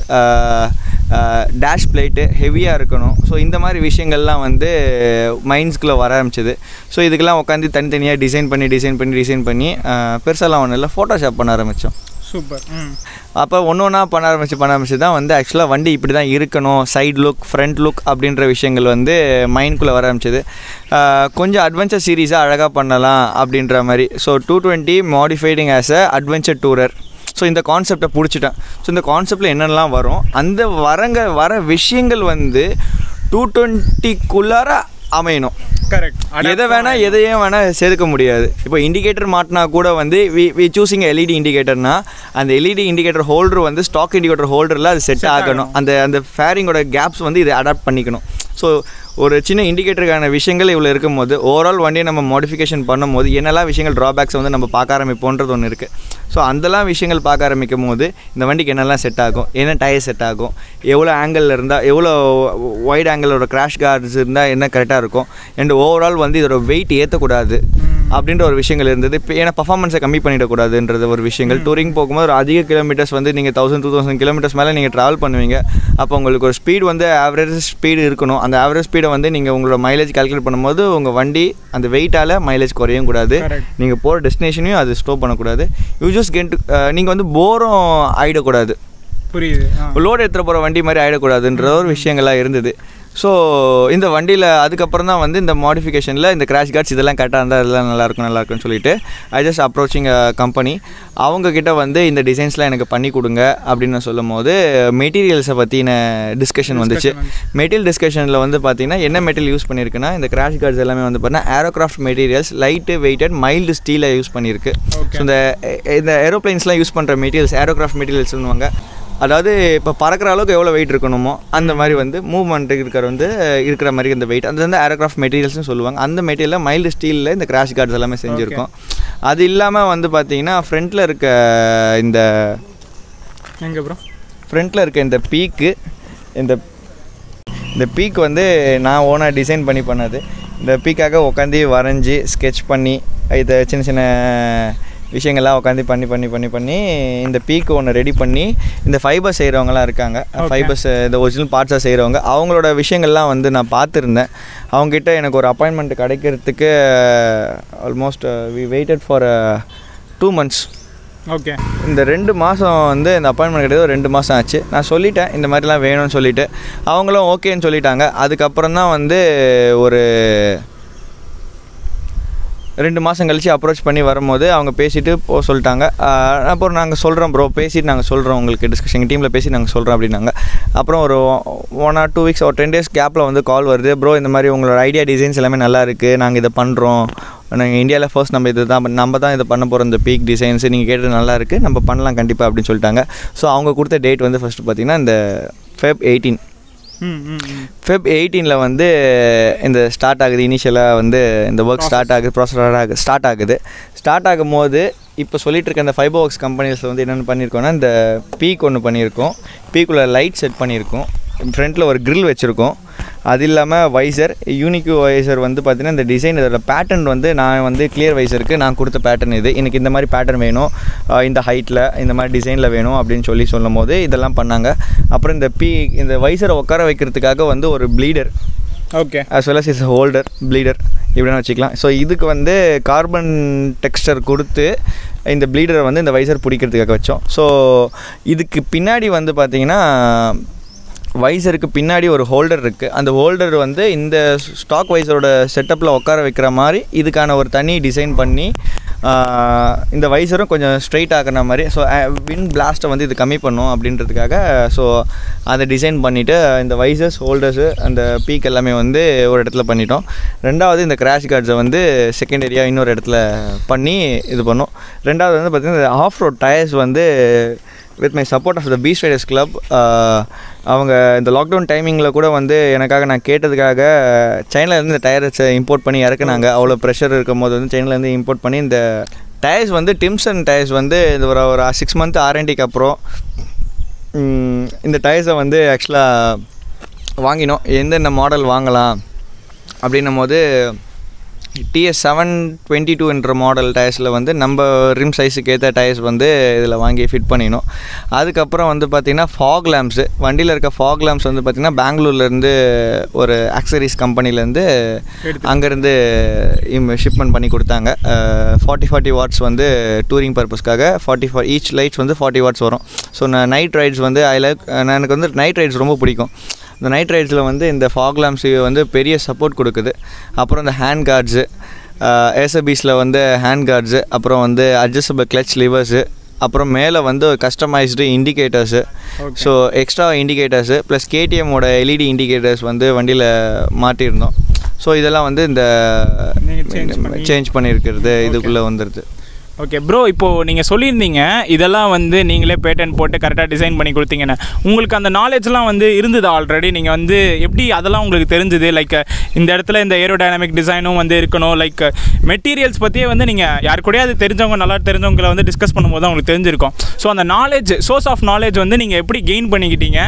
dash plate ஹெவியாக இருக்கணும். ஸோ இந்த மாதிரி விஷயங்கள்லாம் வந்து மைண்ட்ஸ்குள்ளே வர ஆரம்பிச்சிது. ஸோ இதுக்கெல்லாம் உட்காந்து தனித்தனியாக டிசைன் பண்ணி டிசைன் பண்ணி டிசைன் பண்ணி பெருசாலாம் ஒன்றும் இல்லை, ஃபோட்டோஷாப் பண்ண ஆரம்பித்தோம். சூப்பர். அப்போ ஒன்று ஒன்றா பண்ண ஆரம்பிச்சு பண்ண ஆரம்பிச்சு தான் வந்து ஆக்சுவலாக வண்டி இப்படி தான் இருக்கணும், சைட் லுக், ஃப்ரண்ட் லுக் அப்படின்ற விஷயங்கள் வந்து மைண்ட்குள்ளே வர ஆரம்பிச்சிது. கொஞ்சம் அட்வென்ச்சர் சீரீஸாக அழகாக பண்ணலாம் அப்படின்ற மாதிரி. So two twenty modifying as a adventure tourer. So இந்த கான்செப்டை பிடிச்சிட்டேன். ஸோ இந்த கான்செப்டில் என்னென்னலாம் வரும், அந்த வரங்க வர விஷயங்கள் வந்து டூ டுவெண்ட்டிக்குள்ளார அமையணும். கரெக்ட். எதை வேணால் எதையும் வேணால் சேர்க்க முடியாது. இப்போ இண்டிகேட்டர் மாட்டினா கூட வந்து வி வி சூஸிங் எல்இடி இண்டிகேட்டர்னா அந்த எல்இடி இண்டிகேட்டர் ஹோல்டர் வந்து ஸ்டாக் இண்டிகேட்டர் ஹோல்டரில் அது செட் ஆகணும். அந்த அந்த ஃபேரிங்கோட கேப்ஸ் வந்து இதை அடாப்ட் பண்ணிக்கணும். ஸோ ஒரு சின்ன இண்டிகேட்டருக்கான விஷயங்கள் இவ்வளோ இருக்கும்போது ஓவரால் வண்டியை நம்ம மாடிஃபிகேஷன் பண்ணும்போது என்னெல்லாம் விஷயங்கள் ட்ராபேக்ஸ் வந்து நம்ம பார்க்க ஆரம்பிப்போன்றது ஒன்று இருக்குது. ஸோ அந்தெல்லாம் விஷயங்கள் பார்க்க ஆரம்பிக்கும் போது இந்த வண்டிக்கு என்னெல்லாம் செட் ஆகும், என்ன டயர் செட் ஆகும், எவ்வளோ ஆங்கிளில் இருந்தால், எவ்வளோ வைட் ஆங்கிளோட கிராஷ் கார்ட்ஸ் இருந்தால் என்ன கரெக்டாக இருக்கும், அண்ட் ஓவரால் வந்து இதோட வெயிட் ஏற்றக்கூடாது அப்படின்ற ஒரு விஷயங்கள் இருந்தது. இப்போ ஏன்னா பர்ஃபார்மன்ஸை கம்மி பண்ணிடக்கூடாதுன்றது ஒரு விஷயங்கள். டூரிங் போகும்போது ஒரு அதிக கிலோமீட்டர்ஸ் வந்து நீங்கள் தௌசண்ட் டூ தௌசண்ட் கிலோமீட்டர்ஸ் மேலே நீங்கள் ட்ராவல் பண்ணுவீங்க. அப்போ உங்களுக்கு ஒரு ஸ்பீடு வந்து ஆவரேஜ் ஸ்பீடு இருக்கணும். அந்த ஆவரேஜ் ஸ்பீடை வந்து நீங்கள் உங்களோட மைலேஜ் கால்குலேட் பண்ணும்போது உங்கள் வண்டி அந்த வெயிட்டால் மைலேஜ் குறையும் கூடாது. நீங்கள் போகிற டெஸ்டினேஷனையும் அது ஸ்டோப் பண்ணக்கூடாது. யூ ஜஸ்ட் கெட் நீங்கள் வந்து போரும் ஆகிடக்கூடாது. புரியுது. லோடு எடுத்துகிட்டு போகிற வண்டி மாதிரி ஆகிடக்கூடாதுன்ற ஒரு விஷயங்கள்லாம் இருந்தது. ஸோ இந்த வண்டியில் அதுக்கப்புறம் தான் வந்து இந்த மாடிஃபிகேஷனில் இந்த கிராஷ் கார்ட்ஸ் இதெல்லாம் கரெக்டாக இருந்தால் இதெல்லாம் நல்லாயிருக்கும் நல்லாயிருக்குன்னு சொல்லிட்டு ஐ ஜஸ்ட் அப்ரோச்சிங் கம்பெனி. அவங்கக்கிட்ட வந்து இந்த டிசைன்ஸ்லாம் எனக்கு பண்ணி கொடுங்க அப்படின்னு சொல்லும் போது மெட்டீரியல்ஸை பற்றின டிஸ்கஷன் வந்துச்சு. மெட்டீரியல் டிஸ்கஷனில் வந்து பார்த்திங்கன்னா என்ன மெட்டீரியல் யூஸ் பண்ணியிருக்குன்னா இந்த கிராஷ் கார்ட்ஸ் எல்லாமே வந்து பார்த்தீங்கன்னா aircraft materials, light weighted mild ஸ்டீலை யூஸ் பண்ணியிருக்கு. ஸோ இந்த இந்த ஏரோப்ளைன்ஸ்லாம் யூஸ் பண்ணுற மெட்டீரியல்ஸ் ஏரோக்ராஃப்ட் மெட்டீரியல்ஸ் சொல்லுவாங்க. அதாவது இப்போ பறக்கிற அளவுக்கு எவ்வளோ வெயிட் இருக்கணுமோ அந்த மாதிரி வந்து மூவ்மெண்ட் இருக்கிற வந்து இருக்கிற மாதிரி அந்த வெயிட் அது வந்து ஏரோக்ராஃப்ட் மெட்டீரியல்ஸ்னு சொல்லுவாங்க. அந்த மெட்டீரியலில் மைல்டு ஸ்டீலில் இந்த கிராஷ் கார்ட்ஸ் எல்லாமே செஞ்சுருக்கோம். அது இல்லாமல் வந்து பார்த்திங்கன்னா ஃப்ரண்ட்டில் இருக்க இந்த எங்கே ப்ரோ ஃப்ரண்ட்டில் இருக்க இந்த பீக்கு இந்த இந்த பீக் வந்து நான் ஓனாக டிசைன் பண்ணி பண்ணது. இந்த பீக்காக உட்காந்து வரைஞ்சி ஸ்கெட்ச் பண்ணி இதை சின்ன சின்ன விஷயங்கள்லாம் உட்காந்து பண்ணி பண்ணி பண்ணி பண்ணி இந்த பீக்கு ஒன்று ரெடி பண்ணி இந்த ஃபைபர் செய்கிறவங்களாம் இருக்காங்க. ஃபைபர்ஸ் இந்த ஒரிஜினல் பார்ட்ஸாக செய்கிறவங்க அவங்களோட விஷயங்கள்லாம் வந்து நான் பார்த்துருந்தேன். அவங்ககிட்ட எனக்கு ஒரு அப்பாயின்மெண்ட் கிடைக்கிறதுக்கு almost we waited for two months. Okay. இந்த ரெண்டு மாதம் வந்து இந்த அப்பாயின்மெண்ட் கிடையாது, ரெண்டு மாதம் ஆச்சு. நான் சொல்லிட்டேன் இந்த மாதிரிலாம் வேணும்னு சொல்லிவிட்டு அவங்களும் ஓகேன்னு சொல்லிட்டாங்க. அதுக்கப்புறம் தான் வந்து ஒரு ரெண்டு மாதம் கழித்து அப்ரோச் பண்ணி வரும்போது அவங்க பேசிவிட்டு போக சொல்லிட்டாங்க. அப்புறம் நாங்கள் சொல்கிறோம் ப்ரோ, பேசிட்டு நாங்கள் சொல்கிறோம் உங்களுக்கு டிஸ்கஷன் எங்கள் டீமில் பேசி நாங்கள் சொல்கிறோம் அப்படின்னாங்க. அப்புறம் ஒரு ஒன் ஆர் டூ வீக்ஸ் ஒரு டென் டேஸ் கேப்பில் வந்து கால் வருது, ப்ரோ இந்த மாதிரி உங்களோட ஐடியா டிசைன்ஸ் எல்லாமே நல்லா இருக்குது, நாங்கள் இதை பண்ணுறோம், நாங்கள் இந்தியாவில் ஃபர்ஸ்ட் நம்ம இது தான் நம்ம தான் இதை பண்ண போகிறோம், இந்த பீக் டிசைன்ஸ் நீங்கள் கேட்டது நல்லா இருக்குது, நம்ம பண்ணலாம் கண்டிப்பாக அப்படின்னு சொல்லிட்டாங்க. ஸோ அவங்க கொடுத்த டேட் வந்து ஃபஸ்ட்டு பார்த்திங்கன்னா இந்த ஃபெப் எயிட்டீன் ஃபெப் எயிட்டீனில் வந்து இந்த ஸ்டார்ட் ஆகுது. இனிஷியலாக வந்து இந்த ஒர்க் ஸ்டார்ட் ஆகுது, ப்ராசஸ் ஆகுது ஸ்டார்ட் ஆகுது ஸ்டார்ட் ஆகும் போது இப்போ சொல்லிட்டு இருக்க இந்த ஃபைபர் ஒர்க்ஸ் கம்பெனிஸில் வந்து என்னென்னு பண்ணியிருக்கோன்னா இந்த பீக் ஒன்று பண்ணியிருக்கோம், பீக்குள்ளே லைட் செட் பண்ணியிருக்கோம், ஃப்ரண்ட்டில் ஒரு கிரில் வச்சுருக்கோம். அது இல்லாமல் வைசர் யூனிக்யூ வைசர் வந்து பார்த்திங்கன்னா இந்த டிசைன் இதோட பேட்டர்ன் வந்து நான் வந்து கிளியர் வைசருக்கு நான் கொடுத்த பேட்டர்ன் இது, எனக்கு இந்த மாதிரி பேட்டர்ன் வேணும், இந்த ஹைட்டில் இந்த மாதிரி டிசைனில் வேணும் அப்படின்னு சொல்லி சொல்லும் போது இதெல்லாம் பண்ணாங்க. அப்புறம் இந்த பீ இந்த வைசரை உட்கார வைக்கிறதுக்காக வந்து ஒரு bleeder, okay, as well as is holder bleeder இப்படின்னு வச்சுக்கலாம். ஸோ இதுக்கு வந்து கார்பன் டெக்ஸ்டர் கொடுத்து இந்த ப்ளீடரை வந்து இந்த வைசர் பிடிக்கிறதுக்காக வச்சோம். ஸோ இதுக்கு பின்னாடி வந்து பார்த்திங்கன்னா வைசருக்கு பின்னாடி ஒரு ஹோல்டர் இருக்குது. அந்த ஹோல்டர் வந்து இந்த ஸ்டாக் வைசரோட செட்டப்பில் உட்கார வைக்கிற மாதிரி இதுக்கான ஒரு தனி டிசைன் பண்ணி இந்த வைசரும் கொஞ்சம் ஸ்ட்ரைட் ஆகிற மாதிரி. ஸோ வின் பிளாஸ்ட்டை வந்து இது கம்மி பண்ணும் அப்படின்றதுக்காக ஸோ அதை டிசைன் பண்ணிவிட்டு இந்த வைசர்ஸ் ஹோல்டர்ஸு அந்த பீக் எல்லாமே வந்து ஒரு இடத்துல பண்ணிட்டோம். ரெண்டாவது இந்த கிராஷ் கார்ட்ஸை வந்து செகண்டரியாக இன்னொரு இடத்துல பண்ணி இது பண்ணோம். ரெண்டாவது வந்து பார்த்திங்கன்னா இந்த ஆஃப் ரோட் டயர்ஸ் வந்து with my support of the beach riders club அவங்க இந்த லாக்டவுன் டைமிங்கில் கூட வந்து எனக்காக நான் கேட்டதுக்காக சைனாலேருந்து இந்த டயர்ஸை இம்போர்ட் பண்ணி இறக்குனாங்க. அவ்வளோ ப்ரெஷர் இருக்கும் போது வந்து சைனாலேருந்து இம்போர்ட் பண்ணி இந்த டயர்ஸ் வந்து டிம்சன் டயர்ஸ் வந்து இது ஒரு ஒரு சிக்ஸ் மந்த் ஆர்என்டிக்கு அப்புறம் இந்த டயர்ஸை வந்து ஆக்சுவலாக வாங்கினோம். எந்தெந்த மாடல் வாங்கலாம் அப்படின்னும் போது டிஎஸ் செவன் டுவெண்ட்டி டூ என்ற மாடல் டயர்ஸில் வந்து நம்ம ரிம் சைஸுக்கு ஏற்ற டயர்ஸ் வந்து இதில் வாங்கி ஃபிட் பண்ணினோம். அதுக்கப்புறம் வந்து பார்த்திங்கன்னா ஃபாக் லேம்ப்ஸு வண்டியில் இருக்க ஃபாக் லேம்ப்ஸ் வந்து பார்த்திங்கன்னா பெங்களூர்லேருந்து ஒரு ஆக்சரிஸ் கம்பெனிலேருந்து அங்கேருந்து ஷிப்மெண்ட் பண்ணி கொடுத்தாங்க. ஃபார்ட்டி ஃபார்ட்டி வாட்ஸ் வந்து டூரிங் பர்பஸ்க்காக ஃபார்ட்டி ஃபார் ஈச் லைட்ஸ் வந்து ஃபார்ட்டி வாட்ஸ் வரும். ஸோ நான் நைட் ரைட்ஸ் வந்து ஐ லைக் எனக்கு வந்து நைட் ரைட்ஸ் ரொம்ப பிடிக்கும். இந்த நைட் ரைட்ஸில் வந்து இந்த ஃபாக் லேம்ப்ஸு வந்து பெரிய சப்போர்ட் கொடுக்குது. அப்புறம் இந்த ஹேண்ட் கார்ட்ஸு ஏசபீஸில் வந்து ஹேண்ட் கார்ட்ஸு அப்புறம் வந்து அட்ஜஸ்டபிள் கிளச் லிவர்ஸு அப்புறம் மேலே வந்து customised indicators so extra indicators plus கேடிஎம்மோட எல்இடி இண்டிகேட்டர்ஸ் வந்து வண்டியில் மாட்டியிருந்தோம். ஸோ இதெல்லாம் வந்து இந்த சேஞ்ச் பண்ணியிருக்கிறது இதுக்குள்ளே வந்துடுது. ஓகே ப்ரோ, இப்போது நீங்கள் சொல்லியிருந்தீங்க இதெல்லாம் வந்து நீங்களே பேட்டன் போட்டு கரெக்டாக டிசைன் பண்ணி கொடுத்தீங்கன்னு. உங்களுக்கு அந்த நாலேஜ்லாம் வந்து இருந்தது ஆல்ரெடி? நீங்கள் வந்து எப்படி அதெல்லாம் உங்களுக்கு தெரிஞ்சுது? லைக் இந்த இடத்துல இந்த ஏரோடைனமிக் டிசைனும் வந்து இருக்கணும், லைக் மெட்டீரியல்ஸ் பற்றியே வந்து நீங்கள் யாரு கூட அது தெரிஞ்சவங்க நல்லா தெரிஞ்சவங்களை வந்து டிஸ்கஸ் பண்ணும்போது தான் உங்களுக்கு தெரிஞ்சிருக்கும். ஸோ அந்த நாலேஜ் சோர்ஸ் ஆஃப் நாலேஜ் வந்து நீங்கள் எப்படி கெயின் பண்ணிக்கிட்டீங்க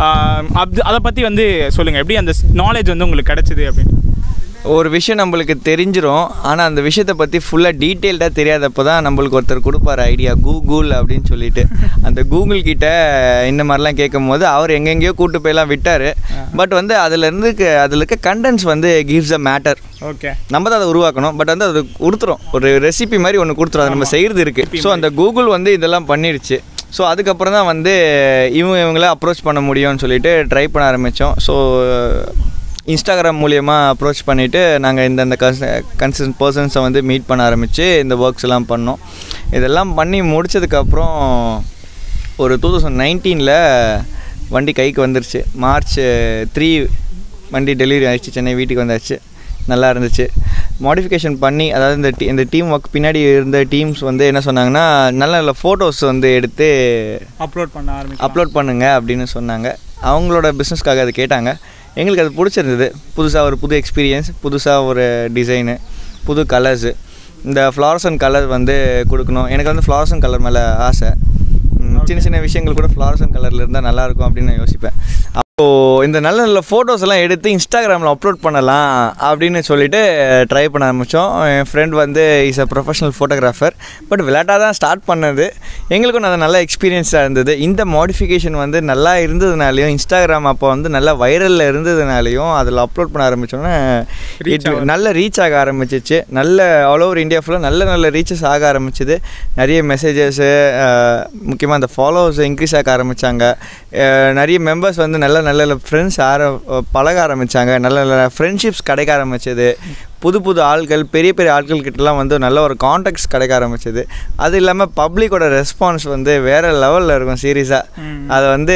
அது அதை பற்றி வந்து சொல்லுங்கள். எப்படி அந்த நாலேஜ் வந்து உங்களுக்கு கிடச்சிது அப்படின்னு? ஒரு விஷயம் நம்மளுக்கு தெரிஞ்சிடும், ஆனால் அந்த விஷயத்தை பற்றி ஃபுல்லாக டீட்டெயில்டாக தெரியாதப்போ தான் நம்மளுக்கு ஒருத்தர் கொடுப்பார் ஐடியா கூகுள் அப்படின்னு சொல்லிட்டு. அந்த கூகுள் கிட்ட இந்த மாதிரிலாம் கேட்கும் போது அவர் எங்கெங்கேயோ கூட்டு போயெல்லாம் விட்டார். பட் வந்து அதுலேருந்து அதில் இருக்க கண்டென்ட்ஸ் வந்து கிவ்ஸ் அ மேட்டர். ஓகே, நம்ம தான் அதை உருவாக்கணும். பட் வந்து அது கொடுத்துரும், ஒரு ரெசிபி மாதிரி ஒன்று கொடுத்துரும், அது நம்ம செய்கிறது இருக்குது. ஸோ அந்த கூகுள் வந்து இதெல்லாம் பண்ணிடுச்சு. ஸோ அதுக்கப்புறம் தான் வந்து இவங்க இவங்கள அப்ரோச் பண்ண முடியும்னு சொல்லிட்டு ட்ரை பண்ண ஆரம்பித்தோம். ஸோ இன்ஸ்டாகிராம் மூலியமாக அப்ரோச் பண்ணிவிட்டு நாங்கள் இந்தந்த கன்ஸ் கன்சர்ன் பர்சன்ஸை வந்து மீட் பண்ண ஆரம்பித்து இந்த ஒர்க்ஸ் எல்லாம் பண்ணோம். இதெல்லாம் பண்ணி முடித்ததுக்கப்புறம் ஒரு டூ தௌசண்ட் நைன்டீனில் வண்டி கைக்கு வந்துருச்சு. மார்ச் த்ரீ வண்டி டெலிவரி ஆகிடுச்சு, சென்னை வீட்டுக்கு வந்தாச்சு. நல்லா இருந்துச்சு. மாடிஃபிகேஷன் பண்ணி அதாவது இந்த டீ இந்த டீம் ஒர்க் பின்னாடி இருந்த டீம்ஸ் வந்து என்ன சொன்னாங்கன்னா நல்ல நல்ல ஃபோட்டோஸ் வந்து எடுத்து அப்லோட் பண்ண ஆரம்பி அப்லோட் பண்ணுங்க அப்படின்னு சொன்னாங்க. அவங்களோட பிஸ்னஸ்க்காக அது கேட்டாங்க. எங்களுக்கு அது பிடிச்சிருந்தது. புதுசாக ஒரு புது எக்ஸ்பீரியன்ஸ், புதுசாக ஒரு டிசைனு, புது கலர்ஸு. இந்த ஃப்ளாரசன் கலர் வந்து கொடுக்கணும். எனக்கு வந்து ஃப்ளாரசன் கலர் மேலே ஆசை. சின்ன சின்ன விஷயங்கள் கூட ஃப்ளாரசன் கலரில் இருந்தால் நல்லாயிருக்கும் அப்படின்னு நான் யோசிப்பேன். அப்போது இந்த நல்ல நல்ல ஃபோட்டோஸ் எல்லாம் எடுத்து இன்ஸ்டாகிராமில் அப்லோட் பண்ணலாம் அப்படின்னு சொல்லிட்டு ட்ரை பண்ண ஆரம்பித்தோம். என் ஃப்ரெண்ட் வந்து is a professional photographer. But விளையாட்டாக தான் ஸ்டார்ட் பண்ணது. எங்களுக்கும் அது நல்ல எக்ஸ்பீரியன்ஸாக இருந்தது. இந்த மாடிஃபிகேஷன் வந்து நல்லா இருந்ததுனாலையும் இன்ஸ்டாகிராம் அப்போ வந்து நல்லா வைரலில் இருந்ததுனாலையும் அதில் அப்லோட் பண்ண ஆரம்பித்தோன்னே இட் நல்ல ரீச் ஆக ஆரம்பிச்சிச்சு. நல்ல ஆல் ஓவர் இந்தியா ஃபுல்லாக நல்ல நல்ல ரீச்சஸ் ஆக ஆரம்பிச்சிது. நிறைய மெசேஜஸ்ஸு, முக்கியமாக அந்த ஃபாலோவர்ஸ் இன்க்ரீஸ் ஆக ஆரம்பித்தாங்க. நிறைய மெம்பர்ஸ் வந்து நல்ல நல்ல ஃப்ரெண்ட்ஸ் ஆர பழக ஆரம்பித்தாங்க. நல்ல நல்ல ஃப்ரெண்ட்ஷிப்ஸ் கிடைக்க ஆரம்பிச்சது. புது புது ஆட்கள், பெரிய பெரிய ஆட்கள் கிட்டலாம் வந்து நல்ல ஒரு கான்டாக்ட்ஸ் கிடைக்க ஆரம்பிச்சது. அது இல்லாமல் பப்ளிக்கோட ரெஸ்பான்ஸ் வந்து வேறு லெவலில் இருக்கும். சீரியஸாக அதை வந்து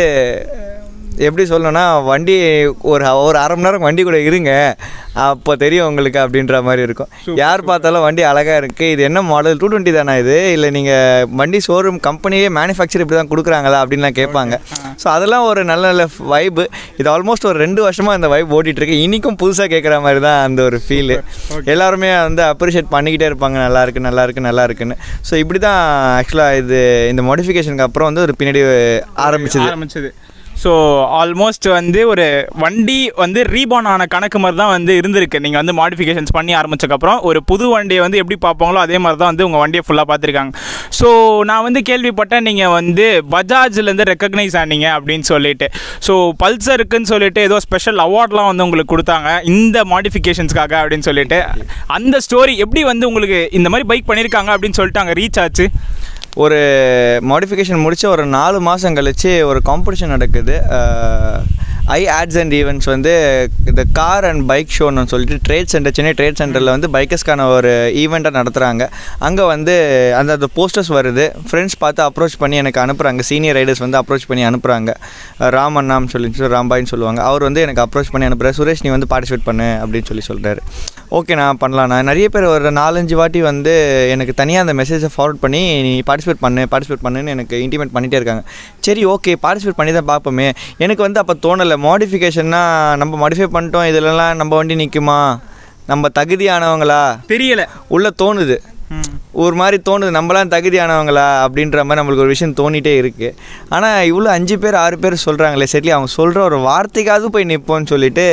எப்படி சொல்லணும்னா வண்டி ஒரு ஒரு அரை மணி நேரம் வண்டி கூட இருங்க அப்போ தெரியும் உங்களுக்கு அப்படின்ற மாதிரி இருக்கும். யார் பார்த்தாலும் வண்டி அழகாக இருக்குது, இது என்ன மாடல், டூ டுவெண்ட்டி தானே இது, இல்லை நீங்கள் வண்டி ஷோரூம் கம்பெனியே மேனுஃபேக்சர் இப்படி தான் கொடுக்குறாங்களா அப்படின்லாம் கேட்பாங்க. ஸோ அதெல்லாம் ஒரு நல்ல நல்ல வைப்பு. இது ஆல்மோஸ்ட் ஒரு ரெண்டு வருஷமாக இந்த வைப் ஓட்டிகிட்ருக்கு. இன்றைக்கும் புதுசாக கேட்குற மாதிரி தான் அந்த ஒரு ஃபீலு. எல்லாருமே வந்து அப்ரிஷியேட் பண்ணிக்கிட்டே இருப்பாங்க, நல்லாயிருக்கு நல்லாயிருக்கு நல்லா இருக்குன்னு. ஸோ இப்படி தான் ஆக்சுவலாக இது இந்த மாடிஃபிகேஷனுக்கு அப்புறம் வந்து ஒரு பின்னாடி ஆரம்பிச்சது ஆரம்பிச்சது ஸோ ஆல்மோஸ்ட் வந்து ஒரு வண்டி வந்து ரீபார்ன் ஆன கணக்கு மாதிரி தான் வந்து இருந்திருக்கு. நீங்கள் வந்து மாடிஃபிகேஷன்ஸ் பண்ணி ஆரம்பிச்சக்கப்புறம் ஒரு புது வண்டியை வந்து எப்படி பார்ப்பாங்களோ அதே மாதிரி தான் வந்து உங்கள் வண்டியை ஃபுல்லாக பார்த்துருக்காங்க. ஸோ நான் வந்து கேள்விப்பட்டேன் நீங்கள் வந்து பஜாஜ்லேருந்து ரெக்கக்னைஸ் ஆனீங்க அப்படின்னு சொல்லிட்டு. ஸோ பல்சருக்குன்னு சொல்லிட்டு ஏதோ ஸ்பெஷல் அவார்ட்லாம் வந்து உங்களுக்கு கொடுத்தாங்க இந்த மாடிஃபிகேஷன்ஸ்க்காக அப்படின்னு சொல்லிட்டு. அந்த ஸ்டோரி எப்படி வந்து உங்களுக்கு இந்த மாதிரி பைக் பண்ணியிருக்காங்க அப்படின்னு சொல்லிட்டு அங்கே ரீச் ஆச்சு? ஒரு மாடிஃபிகேஷன் முடித்து ஒரு நாலு மாதம் கழித்து ஒரு காம்படிஷன் நடக்குது. ஐ ஆட்ஸ் அண்ட் ஈவெண்ட்ஸ் வந்து இந்த கார் அண்ட் பைக் ஷோன்னு சொல்லிட்டு ட்ரேட் சென்டர் சென்னை ட்ரேட் சென்டரில் வந்து பைக்கர்ஸ்க்கான ஒரு ஈவெண்ட்டாக நடத்துகிறாங்க. அங்கே வந்து அந்த அந்த போஸ்டர்ஸ் வருது. ஃப்ரெண்ட்ஸ் பார்த்து அப்ரோச் பண்ணி எனக்கு அனுப்புகிறாங்க. சீனியர் ரைடர்ஸ் வந்து அப்ரோச் பண்ணி அனுப்புகிறாங்க. ராம் அண்ணான்னு சொல்லி ராம்பாயின்னு சொல்லுவாங்க. அவர் வந்து எனக்கு அப்ரோச் பண்ணி அனுப்புகிறார். சுரேஷ் நீ வந்து பார்ட்டிசிபேட் பண்ணு அப்படின்னு சொல்லி சொல்கிறாரு. ஓகே நான் பண்ணலாண்ணா. நிறைய பேர் ஒரு நாலஞ்சு வாட்டி வந்து எனக்கு தனியாக அந்த மெசேஜை ஃபார்வர்ட் பண்ணி நீ பார்ட்டிசிபேட் பண்ணு பார்ட்டிசிபேட் பண்ணுன்னு எனக்கு இன்டிமேட் பண்ணிகிட்டே இருக்காங்க. சரி ஓகே பார்ட்டிசிபேட் பண்ணி தான் பார்ப்போமே. எனக்கு வந்து அப்போ தோணலை மாடிஃபிகேஷன்னா நம்ம மாடிஃபை பண்ணிட்டோம் இதிலலாம் நம்ம வண்டி நிற்குமா, நம்ம தகுதியானவங்களா தெரியலை உள்ள தோணுது. ஒரு மாதிரி தோணுது நம்மளாம் தகுதியானவங்களா அப்படின்ற மாதிரி நம்மளுக்கு ஒரு விஷயம் தோணிகிட்டே இருக்குது. ஆனால் இவ்வளோ அஞ்சு பேர் ஆறு பேர் சொல்கிறாங்களே சரி அவங்க சொல்கிற ஒரு வார்த்தைக்காவது போய் நிற்போன்னு சொல்லிட்டு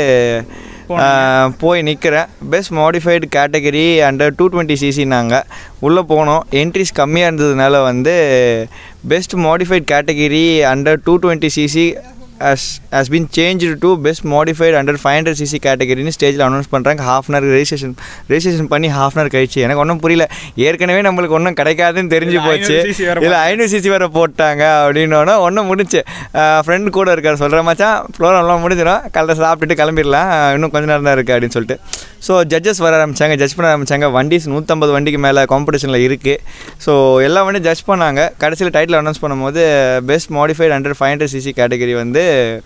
போய் நிற்கிறேன். Best modified category under two twenty சிசினாங்க. உள்ளே போனோம். என்ட்ரிஸ் கம்மியாக இருந்ததுனால வந்து best modified category under two twenty cc has has been changed to best modified under five hundred cc கேட்டகரின்னு ஸ்டேஜில் அனௌன்ஸ் பண்ணுறாங்க. Half an hour registration registration பண்ணி ஹாஃப் அன் ஹவர் கழிச்சு எனக்கு ஒன்றும் புரியல. ஏற்கனவே நம்மளுக்கு ஒன்றும் கிடைக்காதுன்னு தெரிஞ்சு போச்சு. இல்லை ஐநூறு சிசி வரை போட்டாங்க அப்படின்னோன்னா ஒன்றும் முடிச்சு. ஃப்ரெண்டு கூட இருக்கார் சொல்கிற மச்சான் ப்ரோக்ராம்லாம் முடிஞ்சிடும் காலையில் சாப்பிட்டுட்டு கிளம்பிடலாம் இன்னும் கொஞ்சம் நேரம் தான் இருக்குது அப்படின்னு சொல்லிட்டு. ஸோ ஜட்ஜஸ் வர ஆரம்பித்தாங்க. ஜட்ஜ் பண்ண ஆரம்பித்தாங்க. வண்டிஸ் நூற்றம்பது வண்டிக்கு மேலே காம்படிஷனில் இருக்குது. ஸோ எல்லா வண்டியும் ஜட்ஜ் பண்ணாங்க. கடைசியில் டைட்டில் அனௌன்ஸ் பண்ணும்போது best modified under five hundred cc category வந்து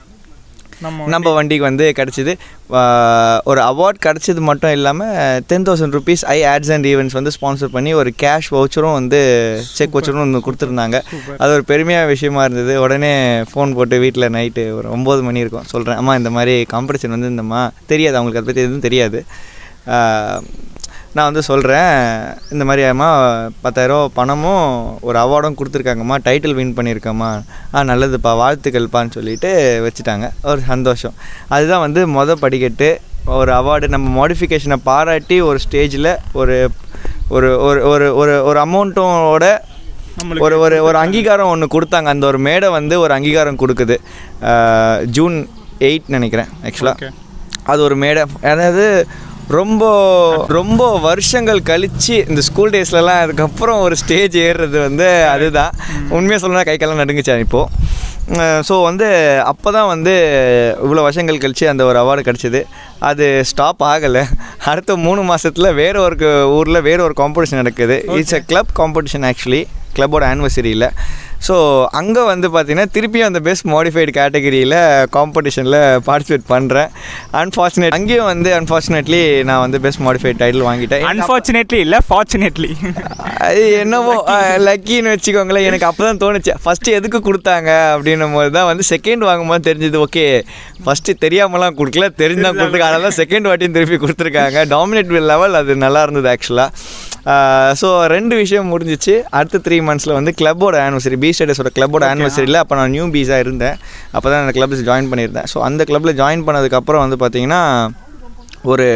நம்ம வண்டிக்கு வந்து கிடச்சிது. ஒரு அவார்ட் கிடச்சது மட்டும் இல்லாமல் ten thousand rupees I ads and events வந்து ஸ்பான்சர் பண்ணி ஒரு கேஷ் வவுச்சரும் வந்து செக் வவுச்சரும் வந்து கொடுத்துருந்தாங்க. அது ஒரு பெருமையான விஷயமா இருந்தது. உடனே ஃபோன் போட்டு வீட்டில் நைட்டு ஒரு ஒம்பது மணி இருக்கும் சொல்கிறேன் அம்மா இந்த மாதிரி காம்படிஷன் வந்து இந்தம்மா தெரியாது அவங்களுக்கு அதை பற்றி எதுவும் தெரியாது. நான் வந்து சொல்கிறேன் இந்த மாதிரி அம்மா பத்தாயிரம் பணமும் ஒரு அவார்டும் கொடுத்துருக்காங்கம்மா டைட்டில் வின் பண்ணியிருக்கம்மா. ஆ நல்லதுப்பா வாழ்த்துக்கள்ப்பான்னு சொல்லிவிட்டு வச்சுட்டாங்க. ஒரு சந்தோஷம். அதுதான் வந்து மொதல் படிக்கட்டு. ஒரு அவார்டு நம்ம மாடிஃபிகேஷனை பாராட்டி ஒரு ஸ்டேஜில் ஒரு ஒரு ஒரு ஒரு ஒரு ஒரு அமௌண்ட்டோட ஒரு ஒரு ஒரு அங்கீகாரம் ஒன்று கொடுத்தாங்க. அந்த ஒரு மேடை வந்து ஒரு அங்கீகாரம் கொடுக்குது. ஜூன் எயிட் நினைக்கிறேன் ஆக்சுவலாக. அது ஒரு மேடை அதாவது ரொம்ப ரொம்ப வருஷங்கள் கழித்து இந்த ஸ்கூல் டேஸ்லலாம் அதுக்கப்புறம் ஒரு ஸ்டேஜ் ஏறுறது வந்து அதுதான் உண்மையாக சொல்லணும்னா கை காலம் நடுங்குச்சேன் இப்போது. ஸோ வந்து அப்போ தான் வந்து இவ்வளோ வருஷங்கள் கழித்து அந்த ஒரு அவார்டு கிடச்சிது. அது ஸ்டாப் ஆகலை. அடுத்த மூணு மாதத்தில் வேறு ஒரு ஊரில் வேறு ஒரு காம்படிஷன் நடக்குது. It's a club competition actually கிளப்போட ஆனிவர்சரியில். ஸோ அங்கே வந்து பார்த்திங்கன்னா திருப்பியும் அந்த பெஸ்ட் மாடிஃபைடு கேட்டகரியில் காம்படிஷனில் பார்ட்டிசிபேட் பண்ணுறேன். அன்ஃபார்ச்சுனேட் அங்கேயும் வந்து அன்ஃபார்ச்சுனேட்லி நான் வந்து பெஸ்ட் மாடிஃபைட் டைட்டில் வாங்கிட்டேன். அன்ஃபார்ச்சுனேட்லி இல்லை ஃபார்ச்சுனேட்லி அது என்னவோ லக்கின்னு வச்சுக்கோங்களேன். எனக்கு அப்போ தான் தோணுச்சு ஃபஸ்ட்டு எதுக்கு கொடுத்தாங்க அப்படின்னும் போது தான் வந்து செகண்ட் வாங்கும்போது தெரிஞ்சது ஓகே ஃபஸ்ட்டு தெரியாமலாம் கொடுக்கல தெரிஞ்சுதான் கொடுத்துருக்காங்க. அதெல்லாம் செகண்ட் வாட்டியும் திருப்பி கொடுத்துருக்காங்க. டாமினேட் லெவல் அது நல்லா இருந்தது ஆக்சுவலாக. ஸோ ரெண்டு விஷயம் முடிஞ்சிச்சு. அடுத்த த்ரீ மந்த்ஸில் வந்து கிளப்போட ஆனிவர்சரி பி ஸ்டேட்டஸோட கிளப்போட ஆனிவர்சரியில் அப்போ நான் நியூ பீஸாக இருந்தேன். அப்போ தான் அந்த கிளப்பில் ஜாயின் பண்ணியிருந்தேன். ஸோ அந்த கிளப்பில் ஜாயின் பண்ணதுக்கப்புறம் வந்து பார்த்திங்கன்னா ஒரு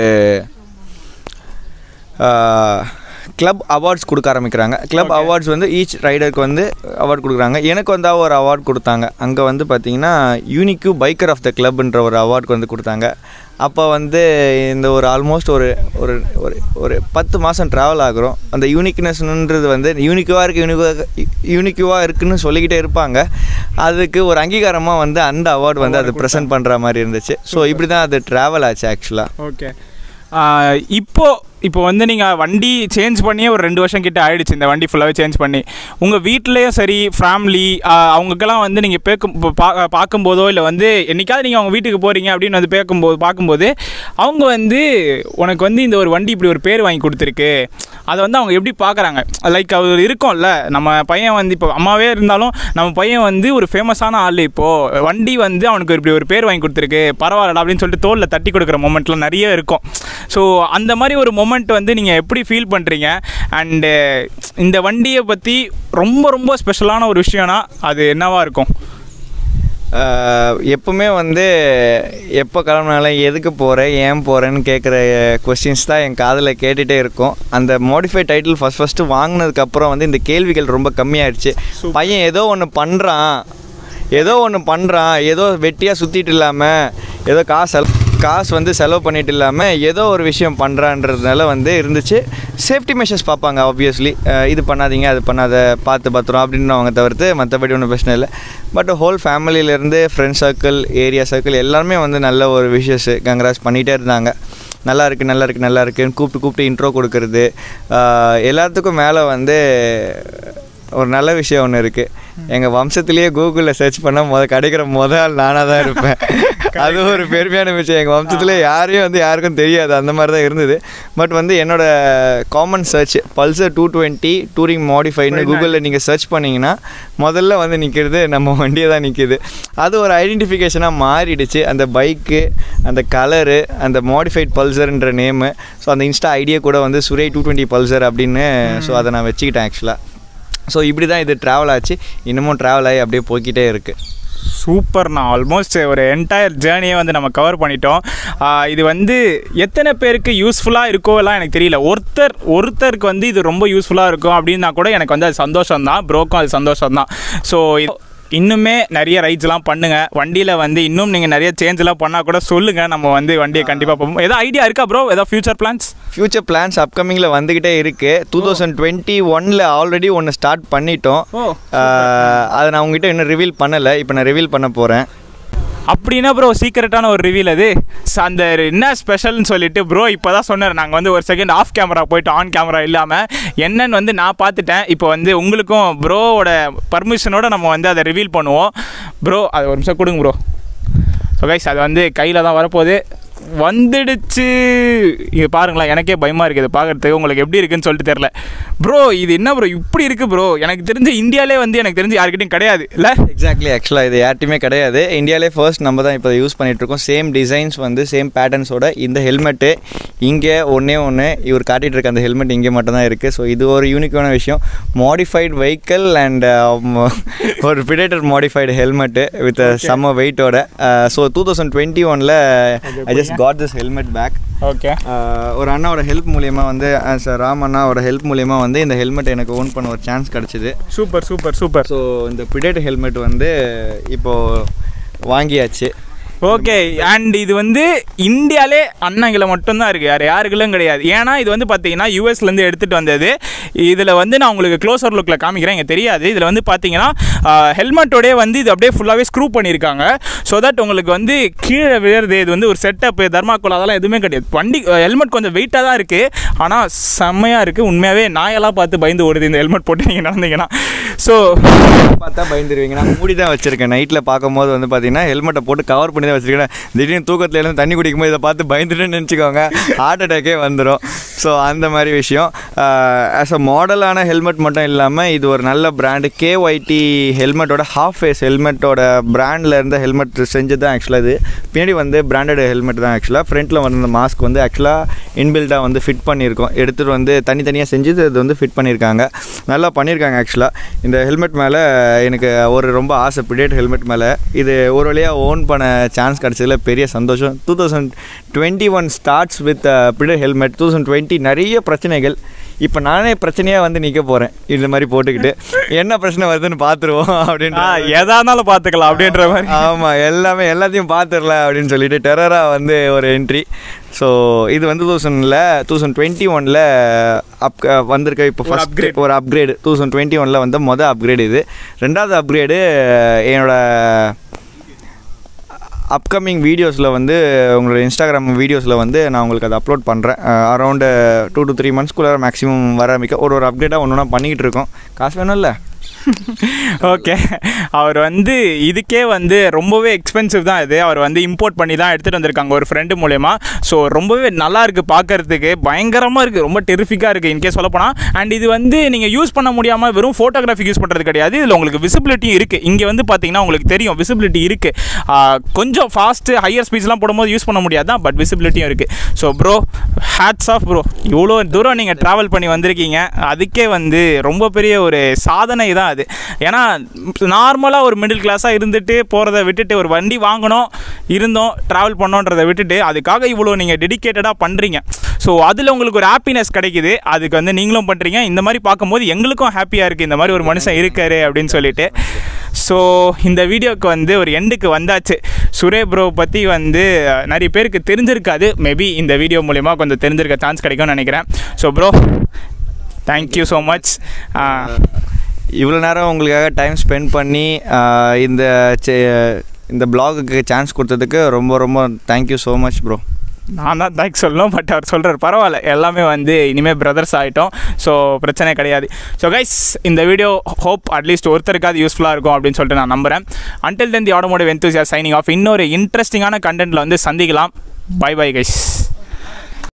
கிளப் அவார்ட்ஸ் கொடுக்க ஆரம்பிக்கிறாங்க. கிளப் அவார்ட்ஸ் வந்து ஈச் ரைடருக்கு வந்து அவார்ட் கொடுக்குறாங்க. எனக்கு வந்து ஒரு அவார்ட் கொடுத்தாங்க. அங்கே வந்து பார்த்திங்கன்னா யூனிக்யூ பைக்கர் ஆஃப் த கிளப்ன்ற ஒரு அவார்டுக்கு வந்து கொடுத்தாங்க. அப்போ வந்து இந்த ஒரு ஆல்மோஸ்ட் ஒரு ஒரு ஒரு ஒரு பத்து மாதம் ட்ராவல் ஆகிறோம். அந்த யூனிக்னஸ்ன்றது வந்து யூனிக்குவாக இருக்குது யூனிக்குவாக யூனிக்குவாக இருக்குதுன்னு சொல்லிக்கிட்டே இருப்பாங்க. அதுக்கு ஒரு அங்கீகாரமாக வந்து அந்த அவார்டு வந்து அது ப்ரெசென்ட் பண்ணுற மாதிரி இருந்துச்சு. ஸோ இப்படி தான் அது ட்ராவல் ஆச்சு ஆக்சுவலாக. ஓகே இப்போது இப்போ வந்து நீங்கள் வண்டி சேஞ்ச் பண்ணியே ஒரு ரெண்டு வருஷம் கிட்ட ஆகிடுச்சு. இந்த வண்டி ஃபுல்லாகவே சேஞ்ச் பண்ணி உங்கள் வீட்லேயும் சரி ஃபேமிலி அவங்களுக்கெல்லாம் வந்து நீங்கள் பேக்கும் பா பார்க்கும்போதோ இல்லை வந்து என்றைக்காவது நீங்கள் அவங்க வீட்டுக்கு போகிறீங்க அப்படின்னு வந்து பேக்கும்போது பார்க்கும்போது அவங்க வந்து உனக்கு வந்து இந்த ஒரு வண்டி இப்படி ஒரு பேர் வாங்கி கொடுத்துருக்கு அதை வந்து அவங்க எப்படி பார்க்குறாங்க. லைக் அவர் இருக்கும்ல நம்ம பையன் வந்து இப்போ அம்மாவே இருந்தாலும் நம்ம பையன் வந்து ஒரு ஃபேமஸான ஆள் இப்போது வண்டி வந்து அவனுக்கு இப்படி ஒரு பேர் வாங்கி கொடுத்துருக்கு பரவாயில்லடா அப்படின்னு சொல்லிட்டு தோளில் தட்டி கொடுக்குற மொமெண்ட்லாம் நிறைய இருக்கும். ஸோ அந்த மாதிரி ஒரு மொமெண்ட் வந்து நீங்கள் எப்படி ஃபீல் பண்ணுறீங்க? அண்டு இந்த வண்டியை பற்றி ரொம்ப ரொம்ப ஸ்பெஷலான ஒரு விஷயம்னா அது என்னவாக இருக்கும்? எப்போவுமே வந்து எப்போ கிளம்புனாலும் எதுக்கு போகிறேன் ஏன் போகிறேன்னு கேட்குற கொஸ்டின்ஸ் தான் என் காதில் கேட்டுகிட்டே இருக்கும். அந்த மாடிஃபைட் டைட்டில் ஃபஸ்ட் ஃபஸ்ட்டு வாங்கினதுக்கப்புறம் வந்து இந்த கேள்விகள் ரொம்ப கம்மியாகிடுச்சு. பையன் ஏதோ ஒன்று பண்ணுறான் ஏதோ ஒன்று பண்ணுறான் ஏதோ வெட்டியாக சுற்றிட்டு இல்லாமல் ஏதோ காசு காசு வந்து செலவு பண்ணிட்டு இல்லாமல் ஏதோ ஒரு விஷயம் பண்ணுறான்றதுனால வந்து இருந்துச்சு. சேஃப்டி மெஷர்ஸ் பார்ப்பாங்க ஆப்வியஸ்லி, இது பண்ணாதீங்க அது பண்ணாத பார்த்து பத்திரம் அப்படின்னு அவங்க தவிர்த்து மற்றபடி ஒன்றும் பிரச்சனை இல்லை. பட் ஹோல் ஃபேமிலியிலேருந்து ஃப்ரெண்ட் சர்க்கிள், ஏரியா சர்க்கிள் எல்லாருமே வந்து நல்ல ஒரு விஷயஸ் கங்க்ராஸ் பண்ணிகிட்டே இருந்தாங்க. நல்லா இருக்குது நல்லா இருக்குது நல்லா இருக்குன்னு கூப்பிட்டு கூப்பிட்டு இன்ட்ரோ கொடுக்கறது. எல்லாத்துக்கும் மேலே வந்து ஒரு நல்ல விஷயம் ஒன்று இருக்குது. எங்கள் வம்சத்துலேயே கூகுளில் சர்ச் பண்ணால் முத கிடைக்கிற முதல் நானாக தான் இருப்பேன். அது ஒரு பெருமையான விஷயம். எங்கள் வம்சத்துலேயே யாரையும் வந்து யாருக்கும் தெரியாது, அந்த மாதிரி தான் இருந்தது. பட் வந்து என்னோடய common search Pulsar two twenty touring மாடிஃபைடுன்னு கூகுளில் நீங்கள் சர்ச் பண்ணிங்கன்னா முதல்ல வந்து நிற்கிறது நம்ம வண்டியை தான் நிற்கிது. அது ஒரு ஐடென்டிஃபிகேஷனாக மாறிடுச்சு. அந்த பைக்கு, அந்த கலரு, அந்த மாடிஃபைட் பல்சர்ன்ற நேமு. ஸோ அந்த இன்ஸ்டா ஐடியா கூட வந்து சுரே டூ டுவெண்ட்டி பல்சர் அப்படின்னு. ஸோ அதை நான் வச்சுக்கிட்டேன் ஆக்சுவலாக. ஸோ இப்படி தான் இது ட்ராவல் ஆச்சு. இன்னமும் ட்ராவல் ஆகி அப்படியே போய்கிட்டே இருக்குது. சூப்பர்ண்ணா. ஆல்மோஸ்ட் ஒரு என்டையர் ஜேர்னியை வந்து நம்ம கவர் பண்ணிட்டோம். இது வந்து எத்தனை பேருக்கு யூஸ்ஃபுல்லாக இருக்கோ எல்லாம் எனக்கு தெரியல. ஒருத்தர் ஒருத்தருக்கு வந்து இது ரொம்ப யூஸ்ஃபுல்லாக இருக்கும் அப்படின்னா கூட எனக்கு வந்து அது சந்தோஷம் தான், ப்ரோக்கும் அது சந்தோஷம் தான். ஸோ இன்னுமே நிறைய ரைட்ஸ்லாம் பண்ணுங்கள். வண்டியில் வந்து இன்னும் நீங்கள் நிறைய சேஞ்செலாம் பண்ணால் கூட சொல்லுங்கள், நம்ம வந்து வண்டியை கண்டிப்பாக போவோம். ஏதோ ஐடியா இருக்கா ப்ரோ? ஏதோ ஃபியூச்சர் பிளான்ஸ்? ஃபியூச்சர் பிளான்ஸ் அப்கமிங்கில் வந்துக்கிட்டே இருக்குது. டூ தௌசண்ட் டுவெண்ட்டி ஒனில் ஆல்ரெடி ஒன்று ஸ்டார்ட் பண்ணிட்டோம். அதை நான் உங்ககிட்ட இன்னும் ரிவீல் பண்ணலை, இப்போ நான் ரிவீல் பண்ண போகிறேன். அப்படின்னா ப்ரோ சீக்கிரட்டான ஒரு ரிவீல் அது. அந்த என்ன ஸ்பெஷல்னு சொல்லிட்டு ப்ரோ இப்போ தான் சொன்னார். நாங்கள் வந்து ஒரு செகண்ட் ஆஃப் கேமரா போயிட்டு ஆன் கேமரா இல்லாமல் என்னன்னு வந்து நான் பார்த்துட்டேன். இப்போ வந்து உங்களுக்கும் ப்ரோவோட பர்மிஷனோட நம்ம வந்து அதை ரிவீல் பண்ணுவோம். ப்ரோ அது ஒரு நிமிஷம் கொடுங்க ப்ரோ. ஸோ கைஸ் அது வந்து கையில் தான் வரப்போகுது. வந்துடுச்சு. இது பாருங்களேன், எனக்கே பயமாக இருக்குது பார்க்குறதுக்கு. உங்களுக்கு எப்படி இருக்குன்னு சொல்லிட்டு தெரில ப்ரோ. இது என்ன ப்ரோ இப்படி இருக்குது ப்ரோ? எனக்கு தெரிஞ்சு இந்தியாவிலே வந்து எனக்கு தெரிஞ்சு யாருக்கிட்டையும் கிடையாது இல்லை? எக்ஸாக்ட்லி. ஆக்சுவலாக இது யார்ட்டையுமே கிடையாது. இந்தியாவிலே ஃபர்ஸ்ட் நம்ம தான் இப்போ யூஸ் பண்ணிகிட்ருக்கோம். சேம் டிசைன்ஸ் வந்து சேம் பேட்டர்ன்ஸோட இந்த ஹெல்மெட்டு இங்கே ஒன்றே ஒன்று இவர் காட்டிகிட்டு இருக்க அந்த ஹெல்மெட் இங்கே மட்டும் தான் இருக்குது. ஸோ இது ஒரு யூனிக்கான விஷயம். மாடிஃபைடு வெஹிக்கிள் அண்ட் ஒரு பிடேட்டர் மாடிஃபைடு ஹெல்மெட்டு வித் செம்ம வெயிட்டோட. ஸோ டூ தௌசண்ட் டுவெண்ட்டி ஒனில் I just got this helmet back. Okay. ஒரு அண்ணாவோட ஹெல்ப் மூலியமாக வந்து சார் ராம் அண்ணாவோட ஹெல்ப் மூலியமாக வந்து இந்த ஹெல்மெட் எனக்கு ஓன் பண்ண ஒரு சான்ஸ் கிடச்சிது. Super super super. ஸோ இந்த பிடேட்டர் ஹெல்மெட் வந்து இப்போது வாங்கியாச்சு. ஓகே. அண்ட் இது வந்து இந்தியாவிலே அண்ணங்களை மட்டும்தான் இருக்குது, யார் யாருக்குள்ளும் கிடையாது. ஏன்னா இது வந்து பார்த்தீங்கன்னா யூஎஸ்லேருந்து எடுத்துகிட்டு வந்தது. இதில் வந்து நான் உங்களுக்கு க்ளோசர் லுக்கில் காமிக்கிறேன், எனக்கு தெரியாது. இதில் வந்து பார்த்தீங்கன்னா ஹெல்மெட்டோடே வந்து இது அப்படியே ஃபுல்லாகவே ஸ்க்ரூ பண்ணியிருக்காங்க. ஸோ தட் உங்களுக்கு வந்து கீழே விழுறது இது வந்து ஒரு செட்டப்பு தர்மாக்கோல் அதெல்லாம் எதுவுமே கிடையாது. வண்டி ஹெல்மெட் கொஞ்சம் வெயிட்டாக தான் இருக்குது, ஆனால் செம்மையாக இருக்குது. உண்மையாகவே நாயெல்லாம் பார்த்து பயந்து ஓடுது இந்த ஹெல்மெட் போட்டு நீங்கள் நடந்தீங்கன்னா. ஸோ பார்த்தா பயந்துருவீங்க. நான் மூடி தான் வச்சுருக்கேன். நைட்டில் பார்க்கும்போது வந்து பார்த்தீங்கன்னா ஹெல்மெட்டை போட்டு கவர் பண்ணி தான் வச்சுருக்கேன். திடீர்னு தூக்கத்தில் இருந்து தண்ணி குடிக்கும்போது இதை பார்த்து பயந்துட்டுன்னு நினச்சிக்கோங்க, ஹார்ட் அட்டாக்கே வந்துடும். ஸோ அந்த மாதிரி விஷயம். ஆஸ் அ மாடலான ஹெல்மெட் மட்டும் இல்லாமல் இது ஒரு நல்ல பிராண்டு. கேஒய்டி ஹெல்மெட்டோட ஹாஃப் ஃபேஸ் ஹெல்மெட்டோட பிராண்டில் இருந்த ஹெல்மெட் செஞ்சது தான் ஆக்சுவலாக. இது பின்னாடி வந்து பிராண்டட் ஹெல்மெட் தான் ஆக்சுவலாக. ஃப்ரண்ட்டில் வந்து அந்த மாஸ்க் வந்து ஆக்சுவலாக இன்பில்டாக வந்து ஃபிட் பண்ணியிருக்கோம். எடுத்துகிட்டு வந்து தனித்தனியாக செஞ்சு இது வந்து ஃபிட் பண்ணியிருக்காங்க. நல்லா பண்ணியிருக்காங்க ஆக்சுவலாக. இந்த ஹெல்மெட் மேலே எனக்கு ஒரு ரொம்ப ஆசை, பிடேட் ஹெல்மெட் மேலே. இது ஒரு வழியாக ஓன் பண்ண சான்ஸ் கிடச்சதில் பெரிய சந்தோஷம். Two thousand twenty one starts with பிடேட் ஹெல்மெட். டூ தௌசண்ட் டுவெண்ட்டி நிறைய பிரச்சனைகள். இப்போ நானே பிரச்சனையாக வந்து நிற்க போகிறேன் இந்த மாதிரி போட்டுக்கிட்டு. என்ன பிரச்சனை வருதுன்னு பார்த்துருவோம் அப்படின்ற, எதா இருந்தாலும் பார்த்துக்கலாம் அப்படின்ற மாதிரி. ஆமாம், எல்லாமே எல்லாத்தையும் பார்த்துடல அப்படின்னு சொல்லிட்டு டெரராக வந்து ஒரு என்ட்ரி. ஸோ இது வந்து டூ தௌசண்டில் டூ தௌசண்ட் டுவெண்ட்டி ஒனில் அப் வந்திருக்க இப்போ ஃபஸ்ட் அப்கிரேட் ஒரு அப்கிரேடு. டூ தௌசண்ட் டுவெண்ட்டி ஒனில் வந்து மொதல் அப்கிரேடு இது. ரெண்டாவது அப்கிரேடு என்னோடய அப்கமிங் வீடியோஸில் வந்து உங்களோட இன்ஸ்டாகிராம் வீடியோஸில் வந்து நான் உங்களுக்கு அதை அப்லோட் பண்ணுறேன். அரௌண்டு டூ டு த்ரீ மந்த்ஸ்க்குள்ளே மேக்ஸிமம் வர ஆரம்பிக்க ஒரு ஒரு அப்டேட்டாக ஒன்று ஒன்றா பண்ணிக்கிட்டு இருக்கோம். காசு வேணும் இல்லை? ஓகே. அவர் வந்து இதுக்கே வந்து ரொம்பவே எக்ஸ்பென்சிவ் தான் இது. அவர் வந்து இம்போர்ட் பண்ணி தான் எடுத்துகிட்டு வந்திருக்காங்க ஒரு ஃப்ரெண்டு மூலயமா. ஸோ ரொம்பவே நல்லா இருக்குது பார்க்குறதுக்கு, பயங்கரமாக இருக்குது, ரொம்ப டெரிஃபிக்காக இருக்குது இன்கேஸ் சொல்லப்போனால். அண்ட் இது வந்து நீங்கள் யூஸ் பண்ண முடியாமல் வெறும் ஃபோட்டோகிராஃபிக் யூஸ் பண்ணுறது கிடையாது. இதில் உங்களுக்கு விசிபிலிட்டியும் இருக்குது. இங்கே வந்து பார்த்தீங்கன்னா உங்களுக்கு தெரியும் விசிபிலிட்டி இருக்குது. கொஞ்சம் ஃபாஸ்ட்டு ஹையர் ஸ்பீட்ஸ்லாம் போடும்போது யூஸ் பண்ண முடியாது தான், பட் விசிபிலிட்டியும் இருக்குது. So bro hats off bro. இவ்வளோ தூரம் நீங்கள் ட்ராவல் பண்ணி வந்திருக்கீங்க, அதுக்கே வந்து ரொம்ப பெரிய ஒரு சாதனை தான் அது. ஏன்னா நார்மலாக ஒரு மிடில் கிளாஸாக இருந்துட்டு போகிறத விட்டுட்டு ஒரு வண்டி வாங்கணும், இருந்தோம் ட்ராவல் பண்ணோன்றதை விட்டுட்டு அதுக்காக இவ்வளோ நீங்கள் டெடிக்கேட்டடாக பண்ணுறீங்க. ஸோ அதில் உங்களுக்கு ஒரு ஹாப்பினஸ் கிடைக்குது, அதுக்கு வந்து நீங்களும் பண்ணுறீங்க. இந்த மாதிரி பார்க்கும்போது எங்களுக்கும் ஹாப்பியாக இருக்குது இந்த மாதிரி ஒரு மனுஷன் இருக்காரு அப்படின்னு சொல்லிட்டு. ஸோ இந்த வீடியோவுக்கு வந்து ஒரு எண்டுக்கு வந்தாச்சு. சுரே ப்ரோ பற்றி வந்து நிறைய பேருக்கு தெரிஞ்சிருக்காது, மேபி இந்த வீடியோ மூலிமா கொஞ்சம் தெரிஞ்சிருக்க சான்ஸ் கிடைக்கும்னு நினைக்கிறேன். So bro thank you so much. இவ்வளோ நேரம் உங்களுக்காக டைம் ஸ்பெண்ட் பண்ணி இந்த இந்த பிளாகுக்கு சான்ஸ் கொடுத்ததுக்கு ரொம்ப ரொம்ப தேங்க்யூ ஸோ மச் ப்ரோ. நான் தான் தேங்க்ஸ் சொல்லணும், பட் அவர் சொல்கிறார் பரவாயில்ல, எல்லாமே வந்து இனிமேல் பிரதர்ஸ் ஆகிட்டோம், ஸோ பிரச்சனை கிடையாது. ஸோ கைஸ் இந்த வீடியோ ஹோப் அட்லீஸ்ட் ஒருத்தருக்காவது யூஸ்ஃபுல்லாக இருக்கும் அப்படின்னு சொல்லிட்டு நான் நம்புகிறேன். Until then the automotive enthusiast signing off. இன்னொரு இன்ட்ரெஸ்டிங்கான கண்டென்ட்டில் வந்து சந்திக்கலாம். Bye bye guys.